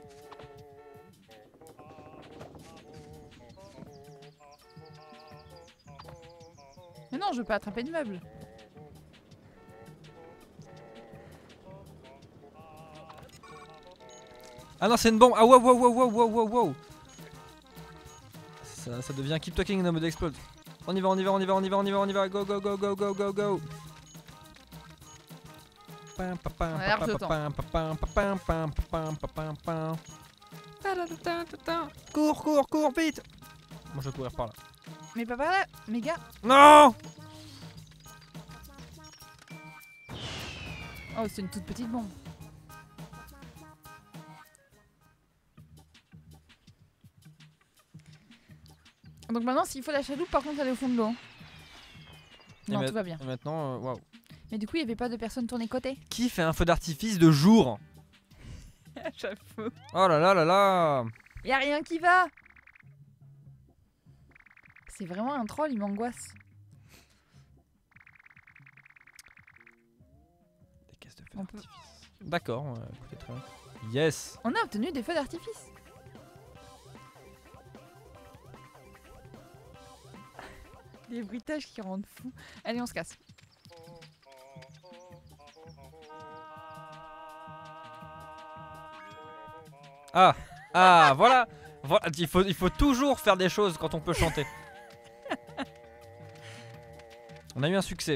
Mais non, je veux pas attraper de meubles. Ah non, c'est une bombe. Ah wow wow wow wow wow wow wow. Ça, ça devient keep talking en mode explode. On y va, on y va, on y va, on y va, on y va, on y va. Go go go go go go go. Pam, pam, pam, On a large pam, de temps. pam, pam, pam, pam, pam, pam, pam, pam. Ta-da-da-da-da-da. Cours, cours, cours, vite. Moi je vais courir par là. Mais pas par là, mes gars. Non. Oh, c'est une toute petite bombe. Donc maintenant, s'il faut la chaloupe, par contre, elle est au fond de l'eau. hein. Et Non, ma- tout va bien. Et maintenant, euh, waouh. Mais du coup, il n'y avait pas de personne tournée côté. Qui fait un feu d'artifice de jour? J'avoue. Oh là là là là. Y a rien qui va. C'est vraiment un troll, il m'angoisse. Des caisses de feu On peut- d'artifice. D'accord, euh, écoutez très bien. Yes. On a obtenu des feux d'artifice. Des bruitages qui rendent fou. Allez, on se casse. Ah, ah, voilà. Voilà, il faut, il faut toujours faire des choses quand on peut chanter. On a eu un succès.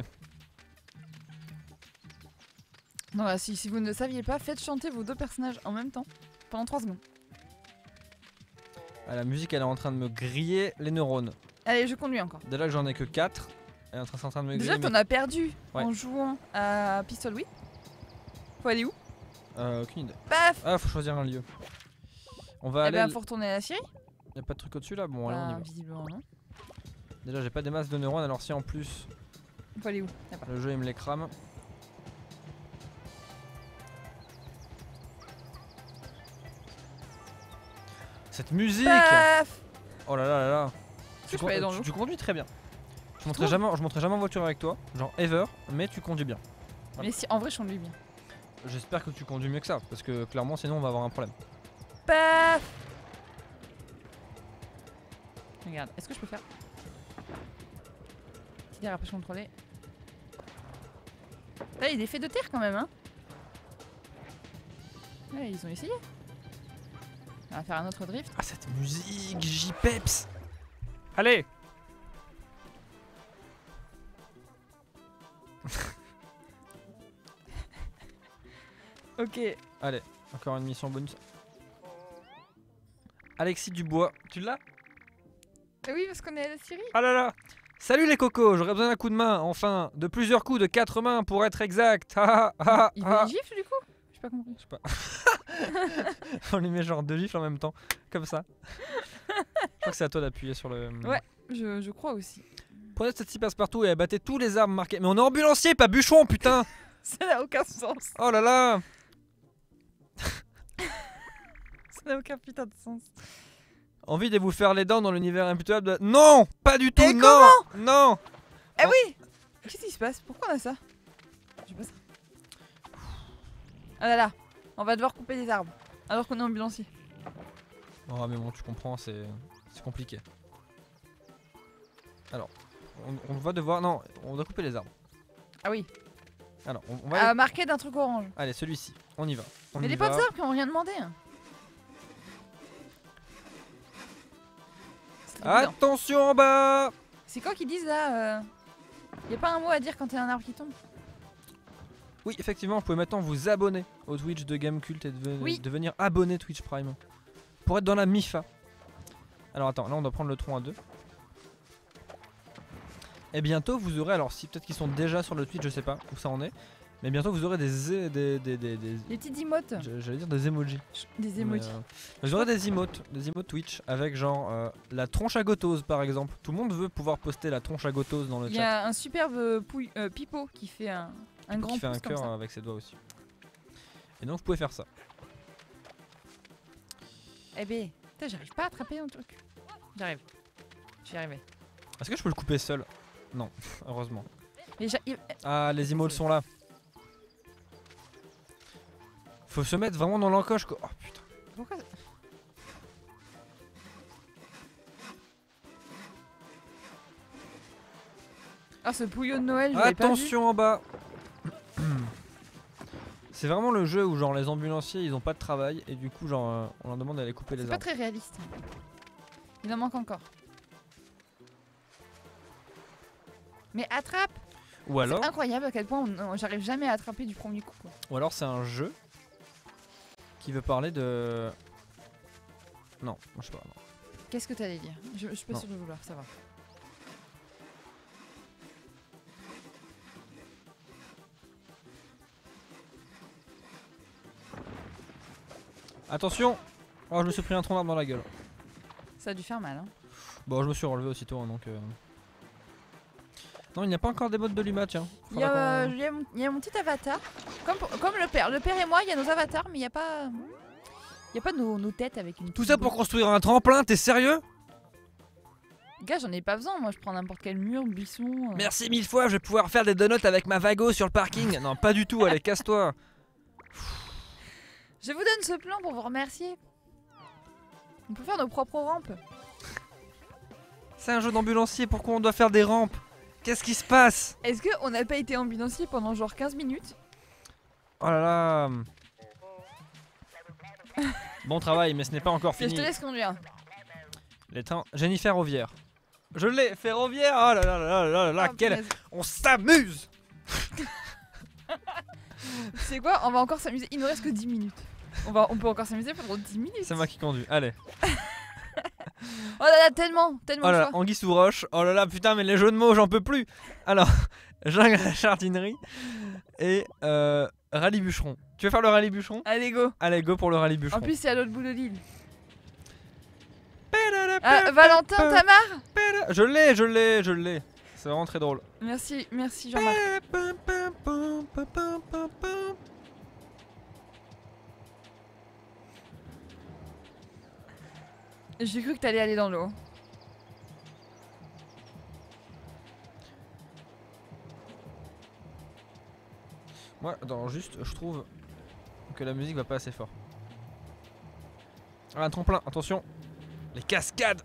Non, bah, si, si vous ne le saviez pas, faites chanter vos deux personnages en même temps pendant trois secondes. Ah, la musique, elle est en train de me griller les neurones. Allez, je conduis encore. Déjà que j'en ai que quatre, elle est en train en train de me griller. Déjà qu'on mes- a perdu Ouais. en jouant à Pistol Whip. Faut aller où? Euh, aucune idée. Paf. Ah, faut choisir un lieu. On va Eh aller. ben, faut retourner à la Syrie. Y'a pas de truc au-dessus là? Bon, allez, on y Bah, va. visiblement non. Déjà, j'ai pas des masses de neurones, alors si en plus Faut aller où? Là-bas. le jeu il me les crame. Cette musique! Paf. Oh là là là là! Est-ce que Tu, je peux aller dans tu- l'eau? tu conduis très bien. Je monterai trouves jamais, je monterai jamais en voiture avec toi, genre ever, mais tu conduis bien. Mais si, en vrai, je conduis bien. J'espère que tu conduis mieux que ça, parce que clairement sinon on va avoir un problème. Paf. Regarde, est-ce que je peux faire petit dérapage contrôlé? Là, il y a des faits de terre quand même, hein. Ouais, ils ont essayé. On va faire un autre drift. Ah cette musique, J-Peps! Allez! Ok. Allez, encore une mission bonus. Alexis Dubois, tu l'as? Ah oui, parce qu'on est à la Syrie. Ah là là! Salut les cocos, j'aurais besoin d'un coup de main, enfin, de plusieurs coups, de quatre mains pour être exact. Ah, ah, Il ah. veut des gifles du coup? J'ai pas compris. Je sais pas. On lui met genre deux gifles en même temps, comme ça. Je crois que c'est à toi d'appuyer sur le. Ouais. Je, je crois aussi. Prenez cette scie passe-partout et abattez tous les arbres marqués. Mais on est ambulancier, pas bûcheron, putain! Ça n'a aucun sens. Oh là là! Ça n'a aucun putain de sens. Envie de vous faire les dents dans l'univers imputable de... Non! Pas du tout, Et non! Non! Eh Oh. oui! Qu'est-ce qui se passe? Pourquoi on a ça? J'ai pas ça. Ah là là, on va devoir couper des arbres alors qu'on est ambulancier. Oh mais bon, tu comprends, c'est c'est compliqué. Alors, on, on va devoir... Non, on doit couper les arbres. Ah oui. Alors, on, on va... Euh, marqué d'un truc orange. Allez, celui-ci, on y va. On Mais y les va. potes d'arbres qui ont rien demandé. hein. C'est trop bizarre. Attention en bas! C'est quoi qu'ils disent là euh... Y a pas un mot à dire quand t'as un arbre qui tombe? Oui, effectivement, vous pouvez maintenant vous abonner au Twitch de Gamecult et deven- Oui. devenir abonné Twitch Prime. Pour être dans la MIFA. Alors attends, là on doit prendre le tronc à deux. Et bientôt vous aurez, alors si peut-être qu'ils sont déjà sur le Twitch, je sais pas où ça en est. Mais bientôt vous aurez des... é- des, des, des, des- Les petites emotes. j'- J'allais dire des emojis. Des emojis. Mais, euh, vous aurez des emotes, des emotes Twitch avec genre euh, la tronche à gotose par exemple. Tout le monde veut pouvoir poster la tronche à gotose dans le Il chat. y a un superbe euh, pouille- euh, pipeau qui fait un, un grand Qui fait un pouce comme cœur ça. avec ses doigts aussi. Et donc vous pouvez faire ça. Eh ben, putain, j'arrive pas à attraper un truc. J'arrive. Je vais y arriver. Est-ce que je peux le couper seul? Non, heureusement. Mais j'a- il- Ah, les emotes sont là. Faut se mettre vraiment dans l'encoche quoi. Oh putain. Pourquoi? Ah, ce pouillot de Noël, je l'avais pas vu. Attention en bas. C'est vraiment le jeu où genre les ambulanciers ils ont pas de travail et du coup genre euh, on leur demande d'aller couper les C'est pas arbres. très réaliste. Il en manque encore. Mais attrape! Ou alors, C'est incroyable à quel point on- on- j'arrive jamais à attraper du premier coup. quoi. ou alors c'est un jeu qui veut parler de. Non, je sais pas. non. Qu'est-ce que t'allais dire? Je, je suis pas Non. sûre de vouloir, ça va. Attention. Oh je me suis pris un tronc d'arbre dans la gueule. Ça a dû faire mal. Hein. Bon je me suis relevé aussitôt hein, donc. euh. Non il n'y a pas encore des modes de Luma tiens. Il y, a, Faudra euh, qu'on- il y a mon, il y a mon petit avatar. Comme, pour- comme le père. Le père et moi, il y a nos avatars, mais il n'y a pas. Il y a pas nos, nos têtes avec une. Tout petite ça pour boule. construire un tremplin, t'es sérieux? Gars, j'en ai pas besoin. Moi, je prends n'importe quel mur, buisson. euh. Merci mille fois, je vais pouvoir faire des donuts avec ma Vago sur le parking. Non pas du tout, allez casse-toi. Je vous donne ce plan pour vous remercier. On peut faire nos propres rampes. C'est un jeu d'ambulancier, pourquoi on doit faire des rampes? Qu'est-ce qui se passe? Est-ce qu'on n'a pas été ambulancier pendant genre quinze minutes? Oh là là. Bon travail, mais ce n'est pas encore Je te fini. laisse conduire. Les trains... Jennifer Ferroviaire. Je l'ai, Ferroviaire. Oh là là là là là là, Oh, quel... punaise. On s'amuse. Tu sais quoi? On va encore s'amuser. Il nous reste que dix minutes. On, va, on peut encore s'amuser pendant dix minutes. C'est moi qui conduis, allez. Oh là là, tellement, tellement Oh de là là, choix. Anguille sous roche. Oh là là, putain, mais les jeux de mots, j'en peux plus. Alors, jungle à la jardinerie et euh, rallye bûcheron. Tu veux faire le rallye bûcheron? Allez, go. Allez, go pour le rallye bûcheron. En plus, c'est à l'autre bout de l'île. Ah, Valentin, t'as marre? Je l'ai, je l'ai, je l'ai. C'est vraiment très drôle. Merci, merci Jean-Marc. J'ai cru que t'allais aller dans l'eau. Moi, attends, juste, je trouve que la musique va pas assez fort. Ah, un tremplin, attention. Les cascades.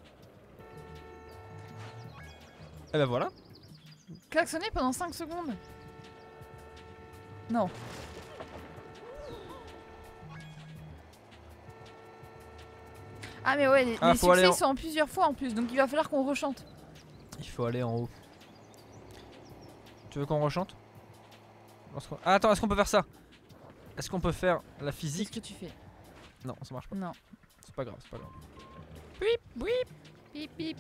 Et bah voilà. Klaxonner pendant cinq secondes. Non. Ah mais ouais, les, Ah, les faut aller succès en- sont en plusieurs fois en plus, donc il va falloir qu'on rechante. Il faut aller en haut. Tu veux qu'on rechante? Lorsqu'on- Ah, attends, est-ce qu'on peut faire ça? Est-ce qu'on peut faire la Qu'est-ce physique? que tu fais? Non, ça marche pas. Non. C'est pas grave, c'est pas grave. Bip, bip, bip, bip.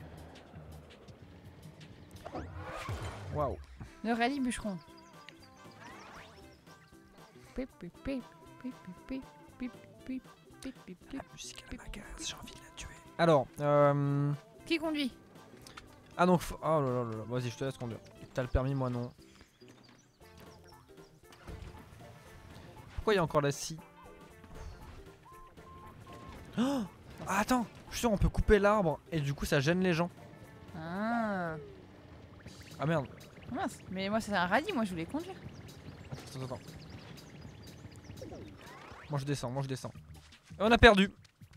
Waouh. Le rallye bûcheron. Pip, pip, pip, pip, pip, pip, pip, pip, pip, pip. Musique à la magasse, j'ai envie de la tuer. Alors, euh... Qui conduit? ah donc, faut- oh là là là là, vas-y, je te laisse conduire. T'as le permis, moi non. Pourquoi il y a encore la scie? Oh, ah, attends, je suis sûr on peut couper l'arbre et du coup ça gêne les gens. Ah. Ah merde. Mince, mais moi c'est un rallye, moi je voulais conduire. Attends, attends, attends. Moi je descends, moi je descends. Et on a perdu.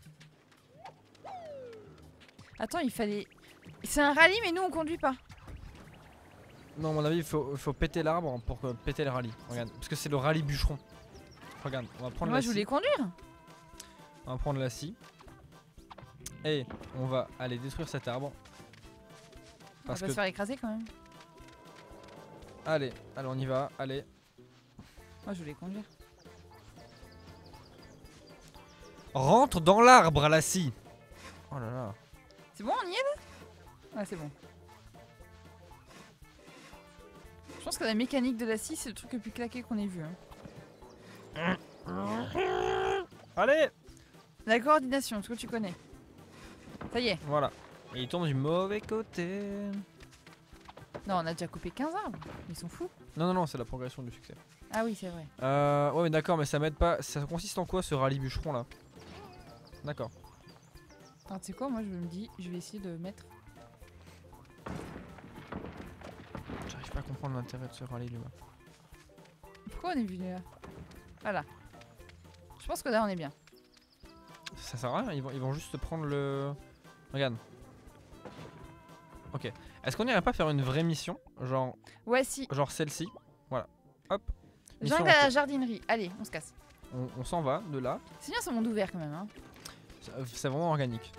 Attends, il fallait... C'est un rallye mais nous on conduit pas. Non, à mon avis, il faut, il faut péter l'arbre pour que- péter le rallye. Regarde, parce que c'est le rallye bûcheron. Regarde, on va prendre Moi la je scie. voulais conduire. On va prendre la scie. Et on va aller détruire cet arbre. On Parce va que. se faire écraser quand même. Allez, allez, on y va, allez. Moi je voulais conduire. Rentre dans l'arbre à la scie. Oh là là. C'est bon, on y est là? Ouais, c'est bon. Je pense que la mécanique de la scie, c'est le truc le plus claqué qu'on ait vu. Hein. Allez. La coordination, ce que tu connais. Ça y est. Voilà. Et il tombe du mauvais côté. Non, on a déjà coupé quinze arbres. Ils sont fous. Non, non, non, c'est la progression du succès. Ah oui, c'est vrai. Euh, ouais, mais d'accord, mais ça m'aide pas. Ça consiste en quoi ce rallye bûcheron là? D'accord. Alors, tu sais quoi, moi je me dis, je vais essayer de mettre. J'arrive pas à comprendre l'intérêt de ce rallye là. Pourquoi on est venu là? Voilà. Je pense que là on est bien. Ça sert à rien, ils vont, ils vont juste prendre le. Regarde. Ok. Est-ce qu'on irait pas faire une vraie mission? Genre, Ouais, si. genre celle-ci. Voilà. Hop. Mission J'arrive à la en cours. jardinerie. Allez, on se casse. On, on s'en va de là. C'est bien ce monde ouvert quand même. Hein. C'est- C'est vraiment organique.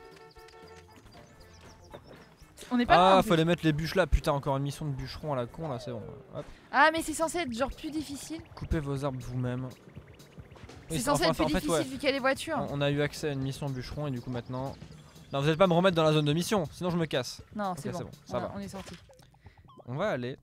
On est pas loin, Ah, en plus. fallait mettre les bûches là. Putain, encore une mission de bûcheron à la con là, c'est bon. Hop. Ah, mais c'est censé être genre plus difficile. Coupez vos arbres vous-même. C'est Oui, censé enfin, être plus en fait, difficile ouais. vu qu'il y a les voitures. On, on a eu accès à une mission bûcheron et du coup maintenant. Non, vous allez pas me remettre dans la zone de mission, sinon je me casse. Non, Ok, c'est bon. c'est bon, ça on, va. on est sorti. On va aller.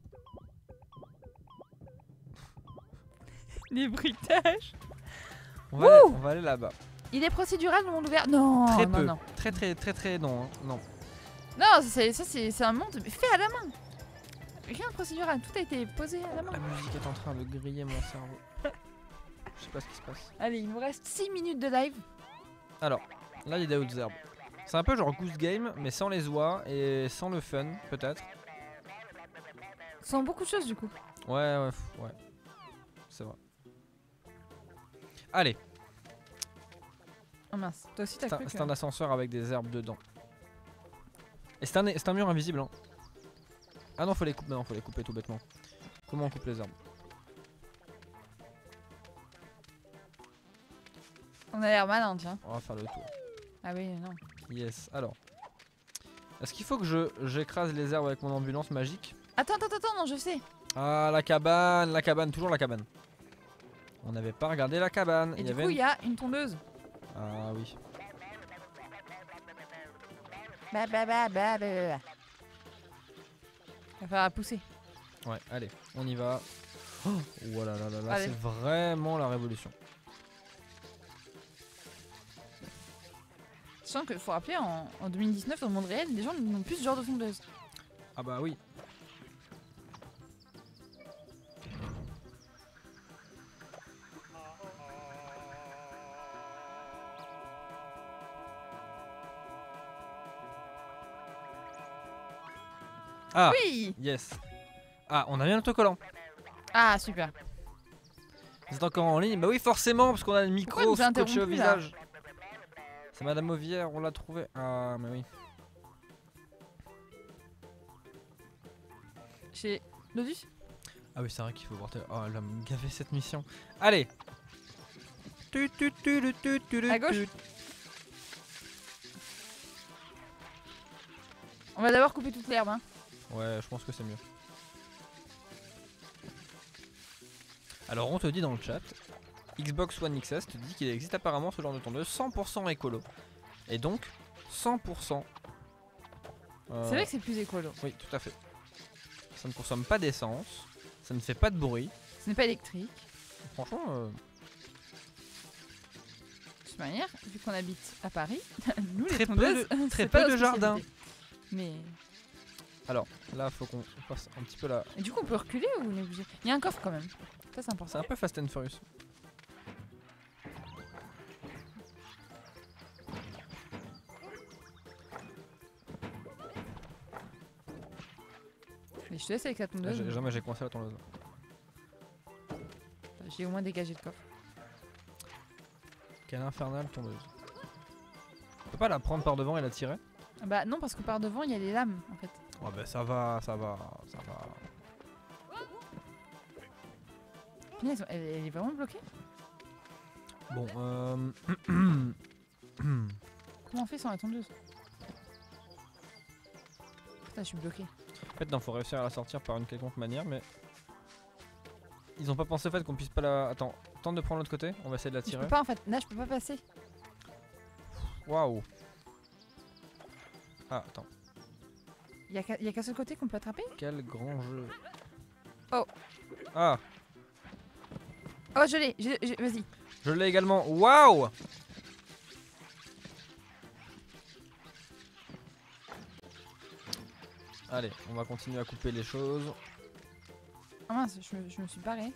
Les bruitages. On va aller, on va aller là-bas. Il est procédural le monde ouvert? Non, Très non, peu. non. Très très très très non. hein, Non. Non, c'est- ça c'est c'est un monde fait à la main. Rien de procédural, tout a été posé à la main. La musique est en train de griller mon cerveau. Je sais pas ce qui se passe. Allez, il nous reste six minutes de live. Alors, là il y a des hautes herbes. C'est un peu genre Goose Game, mais sans les oies et sans le fun, peut-être. Sans beaucoup de choses du coup. Ouais, ouais, pff, ouais. C'est vrai. Allez, Oh mince, toi aussi t'as c'est un, cru que... c'est un ascenseur avec des herbes dedans. Et c'est un, c'est un mur invisible. Hein. Ah non, faut les couper. Non, faut les couper tout bêtement. Comment on coupe les herbes? On a l'air malin, tiens. On va faire le tour. Ah oui, non. Yes. Alors, est-ce qu'il faut que je j'écrase les herbes avec mon ambulance magique? Attends, attends, attends, non, je sais. Ah, la cabane, la cabane, toujours la cabane. On n'avait pas regardé la cabane. Et il y du avait coup, une- il y a une tondeuse. Ah oui. Bah, bah, bah, bah, bah, bah. Il va falloir la pousser. Ouais, allez, on y va. Oh, voilà, là, là, là, Allez. c'est vraiment la révolution. Sachant qu'il faut rappeler, en, en deux mille dix-neuf, dans le monde réel, les gens n'ont plus ce genre de tondeuse. Ah bah oui. Ah, Oui. yes. Ah, on a bien l'autocollant. Ah, super. Vous êtes encore en ligne? Bah oui, forcément, parce qu'on a le Pourquoi micro il nous a scotché au interrompu, là visage. C'est Madame Ovière, on l'a trouvé. Ah, mais oui. Chez Lodus. Ah oui, c'est vrai qu'il faut voir. Oh, elle va me gaver cette mission. Allez. Tu, tu, tu, tu, tu, tu, À gauche. tu. On va d'abord couper toute l'herbe. Hein. Ouais, je pense que c'est mieux. Alors, on te dit dans le chat, Xbox One X S te dit qu'il existe apparemment ce genre de tondeuse cent pour cent écolo. Et donc, cent pour cent. euh, C'est vrai que c'est plus écolo. Oui, tout à fait. Ça ne consomme pas d'essence, ça ne fait pas de bruit. Ce n'est pas électrique. Franchement, euh, De toute manière, vu qu'on habite à Paris, nous Très les peu tondeuses, de- très c'est peu pas de notre jardins. spécialité. Mais alors là, faut qu'on passe un petit peu là. et du coup, on peut reculer ou on est obligé? Il y a un coffre quand même. Ça, c'est C'est important. un peu Fast and Furious. Mais je te laisse avec la Ah, tondeuse. j'ai- jamais j'ai coincé la tondeuse. J'ai au moins dégagé le coffre. Quelle infernale tondeuse. On peut pas la prendre par devant et la tirer? Ah bah non, parce que par devant, il y a les lames en fait. Oh bah ça va, ça va, ça va. Punaise, elle, elle est vraiment bloquée? Bon, euh... Comment on fait sans la tondeuse? Putain, je suis bloquée. En fait, non, faut réussir à la sortir par une quelconque manière, mais... Ils ont pas pensé au fait qu'on puisse pas la... Attends, tente de prendre l'autre côté, on va essayer de la Je tirer. peux pas en fait. Là, je peux pas passer. Waouh. Ah, attends. Il y a qu'à y a qu'un seul côté qu'on peut attraper? Quel grand jeu. Oh. Ah, Oh, je l'ai. je- je- Vas-y. je l'ai également. Waouh. Allez, on va continuer à couper les choses. Ah mince, je, me- je me suis barrée.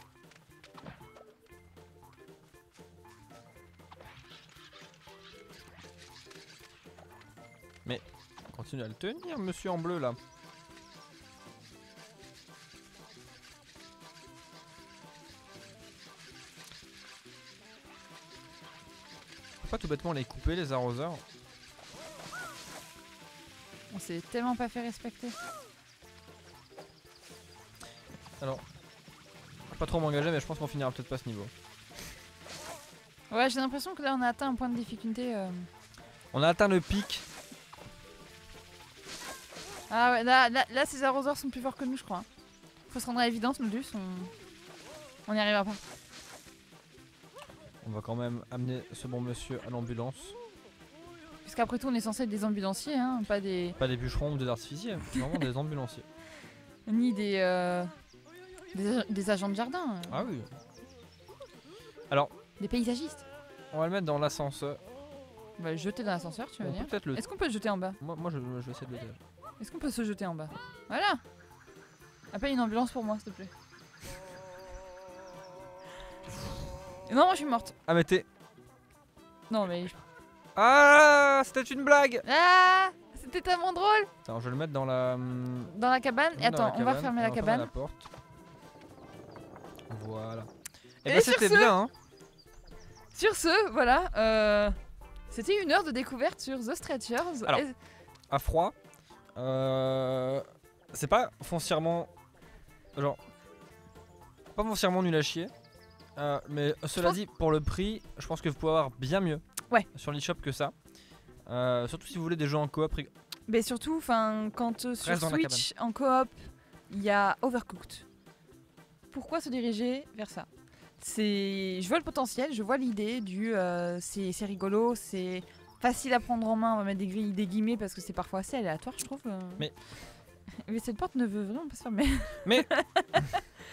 Continue à le tenir, monsieur en bleu là. Faut pas tout bêtement les couper, les arroseurs. On s'est tellement pas fait respecter. Alors, je vais pas trop m'engager, mais je pense qu'on finira peut-être pas ce niveau. Ouais, j'ai l'impression que là, on a atteint un point de difficulté. euh. On a atteint le pic. Ah ouais, là, là, là, ces arroseurs sont plus forts que nous, je crois. Faut se rendre à l'évidence, nous deux, on... on n'y arrivera pas. On va quand même amener ce bon monsieur à l'ambulance. Puisqu'après tout, on est censé être des ambulanciers, hein, pas des... Pas des bûcherons ou des artificiers, vraiment des ambulanciers. ni des, euh, des, des agents de jardin, euh, Ah oui. Alors, des paysagistes. on va le mettre dans l'ascenseur. On va le jeter dans l'ascenseur, tu veux On peut dire? peut-être le... Est-ce qu'on peut le jeter en bas? Moi, moi je, je vais essayer de le dire. Est-ce qu'on peut se jeter en bas? Voilà. Appelle une ambulance pour moi, s'il te plaît. Non, moi je suis morte. Ah mais t'es... Non, mais... je- Ah, c'était une blague. Ah, c'était tellement drôle. Attends, je vais le mettre dans la... hum, Dans la cabane. dans Et attends, la on va cabane, fermer et la on va cabane. la porte. Voilà. Et, Et bah sur c'était ce- bien, hein. Sur ce, voilà. euh, C'était une heure de découverte sur The Stretchers. Alors. Et- À froid. Euh... C'est pas foncièrement... Genre... Pas foncièrement nul à chier. Euh, mais cela pense- dit, pour le prix, je pense que vous pouvez avoir bien mieux Ouais. sur l'eShop que ça. Euh, surtout si vous voulez des jeux en coop. rig- Mais surtout, enfin, quand euh, sur Reste dans la Switch, en coop, il y a Overcooked. Pourquoi se diriger vers ça? C'est, je vois le potentiel, je vois l'idée du, euh, c'est c'est rigolo, c'est facile à prendre en main. On va mettre des, grilles, des guillemets parce que c'est parfois assez aléatoire, je trouve. euh. Mais- mais cette porte ne veut vraiment pas se fermer. Mais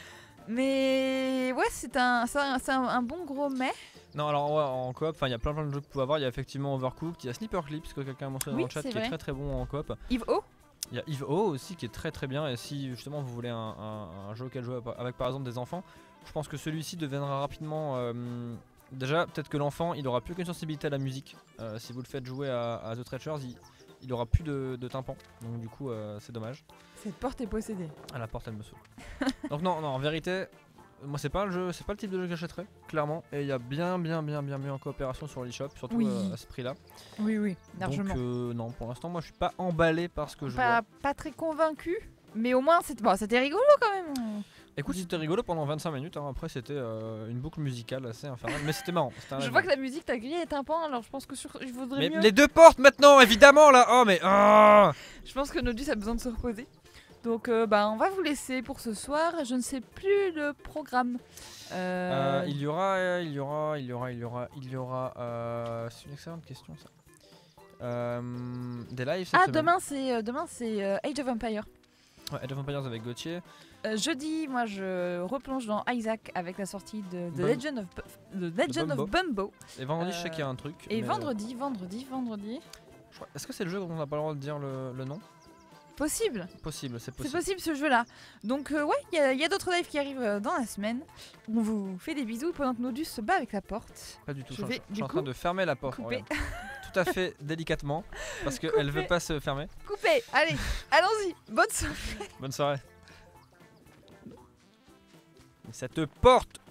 Mais ouais, c'est un, c'est un, c'est un, un bon gros mais. Non, alors ouais, en coop, enfin il y a plein plein de jeux que vous pouvez avoir. Il y a effectivement Overcooked, il y a Sniper Clips que quelqu'un a mentionné Oui, dans le chat c'est qui est vrai. très très bon en coop. Yves O. Il y a Eve O aussi qui est très très bien. Et si justement vous voulez un, un, un jeu auquel jouer avec par exemple des enfants, je pense que celui-ci deviendra rapidement. Euh, déjà, peut-être que l'enfant il aura plus qu'une sensibilité à la musique. Euh, si vous le faites jouer à, à The Treasures, il, il aura plus de, de tympan. Donc du coup, euh, c'est dommage. Cette porte est possédée. À la porte, elle me saoule. Donc non, non, en vérité, moi c'est pas le jeu, c'est pas le type de jeu que j'achèterais, clairement. Et il y a bien, bien, bien, bien mieux en coopération sur l'eShop, surtout Oui. euh, à ce prix-là. Oui, oui, largement. Donc euh, non, pour l'instant, moi je suis pas emballé par ce que je Pas, vois. pas très convaincu, mais au moins c'était bon, c'était rigolo quand même. Écoute, c'était rigolo pendant vingt-cinq minutes. Hein. Après, c'était euh, une boucle musicale assez infernale, mais c'était marrant. C'était un Je live. vois que la musique t'a grillé les tympans, alors je pense que sur... il vaudrait Mais mieux. les deux portes maintenant, évidemment là. Oh mais ah Je pense que Nodus a besoin de se reposer. Donc euh, bah on va vous laisser pour ce soir. Je ne sais plus le programme. Euh... Euh, il y aura, euh, il y aura, il y aura, il y aura, il y aura. Euh, c'est une excellente question ça. Euh, des lives cette Ah semaine. demain c'est euh, demain c'est euh, Age of Empire. Ouais, Age of Empires avec Gauthier. Euh, jeudi, moi je replonge dans Isaac avec la sortie de The Bum- Legend of Bu- The Legend of Bumbo. Bumbo. Et vendredi, je sais Euh, qu'il y a un truc. Et mais, vendredi, vendredi, vendredi. je crois- Est-ce que c'est le jeu dont on n'a pas le droit de dire le, le nom? Possible. Possible, c'est C'est possible. possible ce jeu-là. Donc euh, ouais, il y a, y a d'autres lives qui arrivent euh, dans la semaine. On vous fait des bisous pendant que Nodus se bat avec la porte. Pas du tout. Je Je, vais, je- je du suis en coup, train de fermer la porte. couper. regarde. Tout à fait délicatement parce qu'elle veut Couper. pas se fermer. Coupé. Allez, allons-y. Bonne soirée. Bonne soirée. Cette porte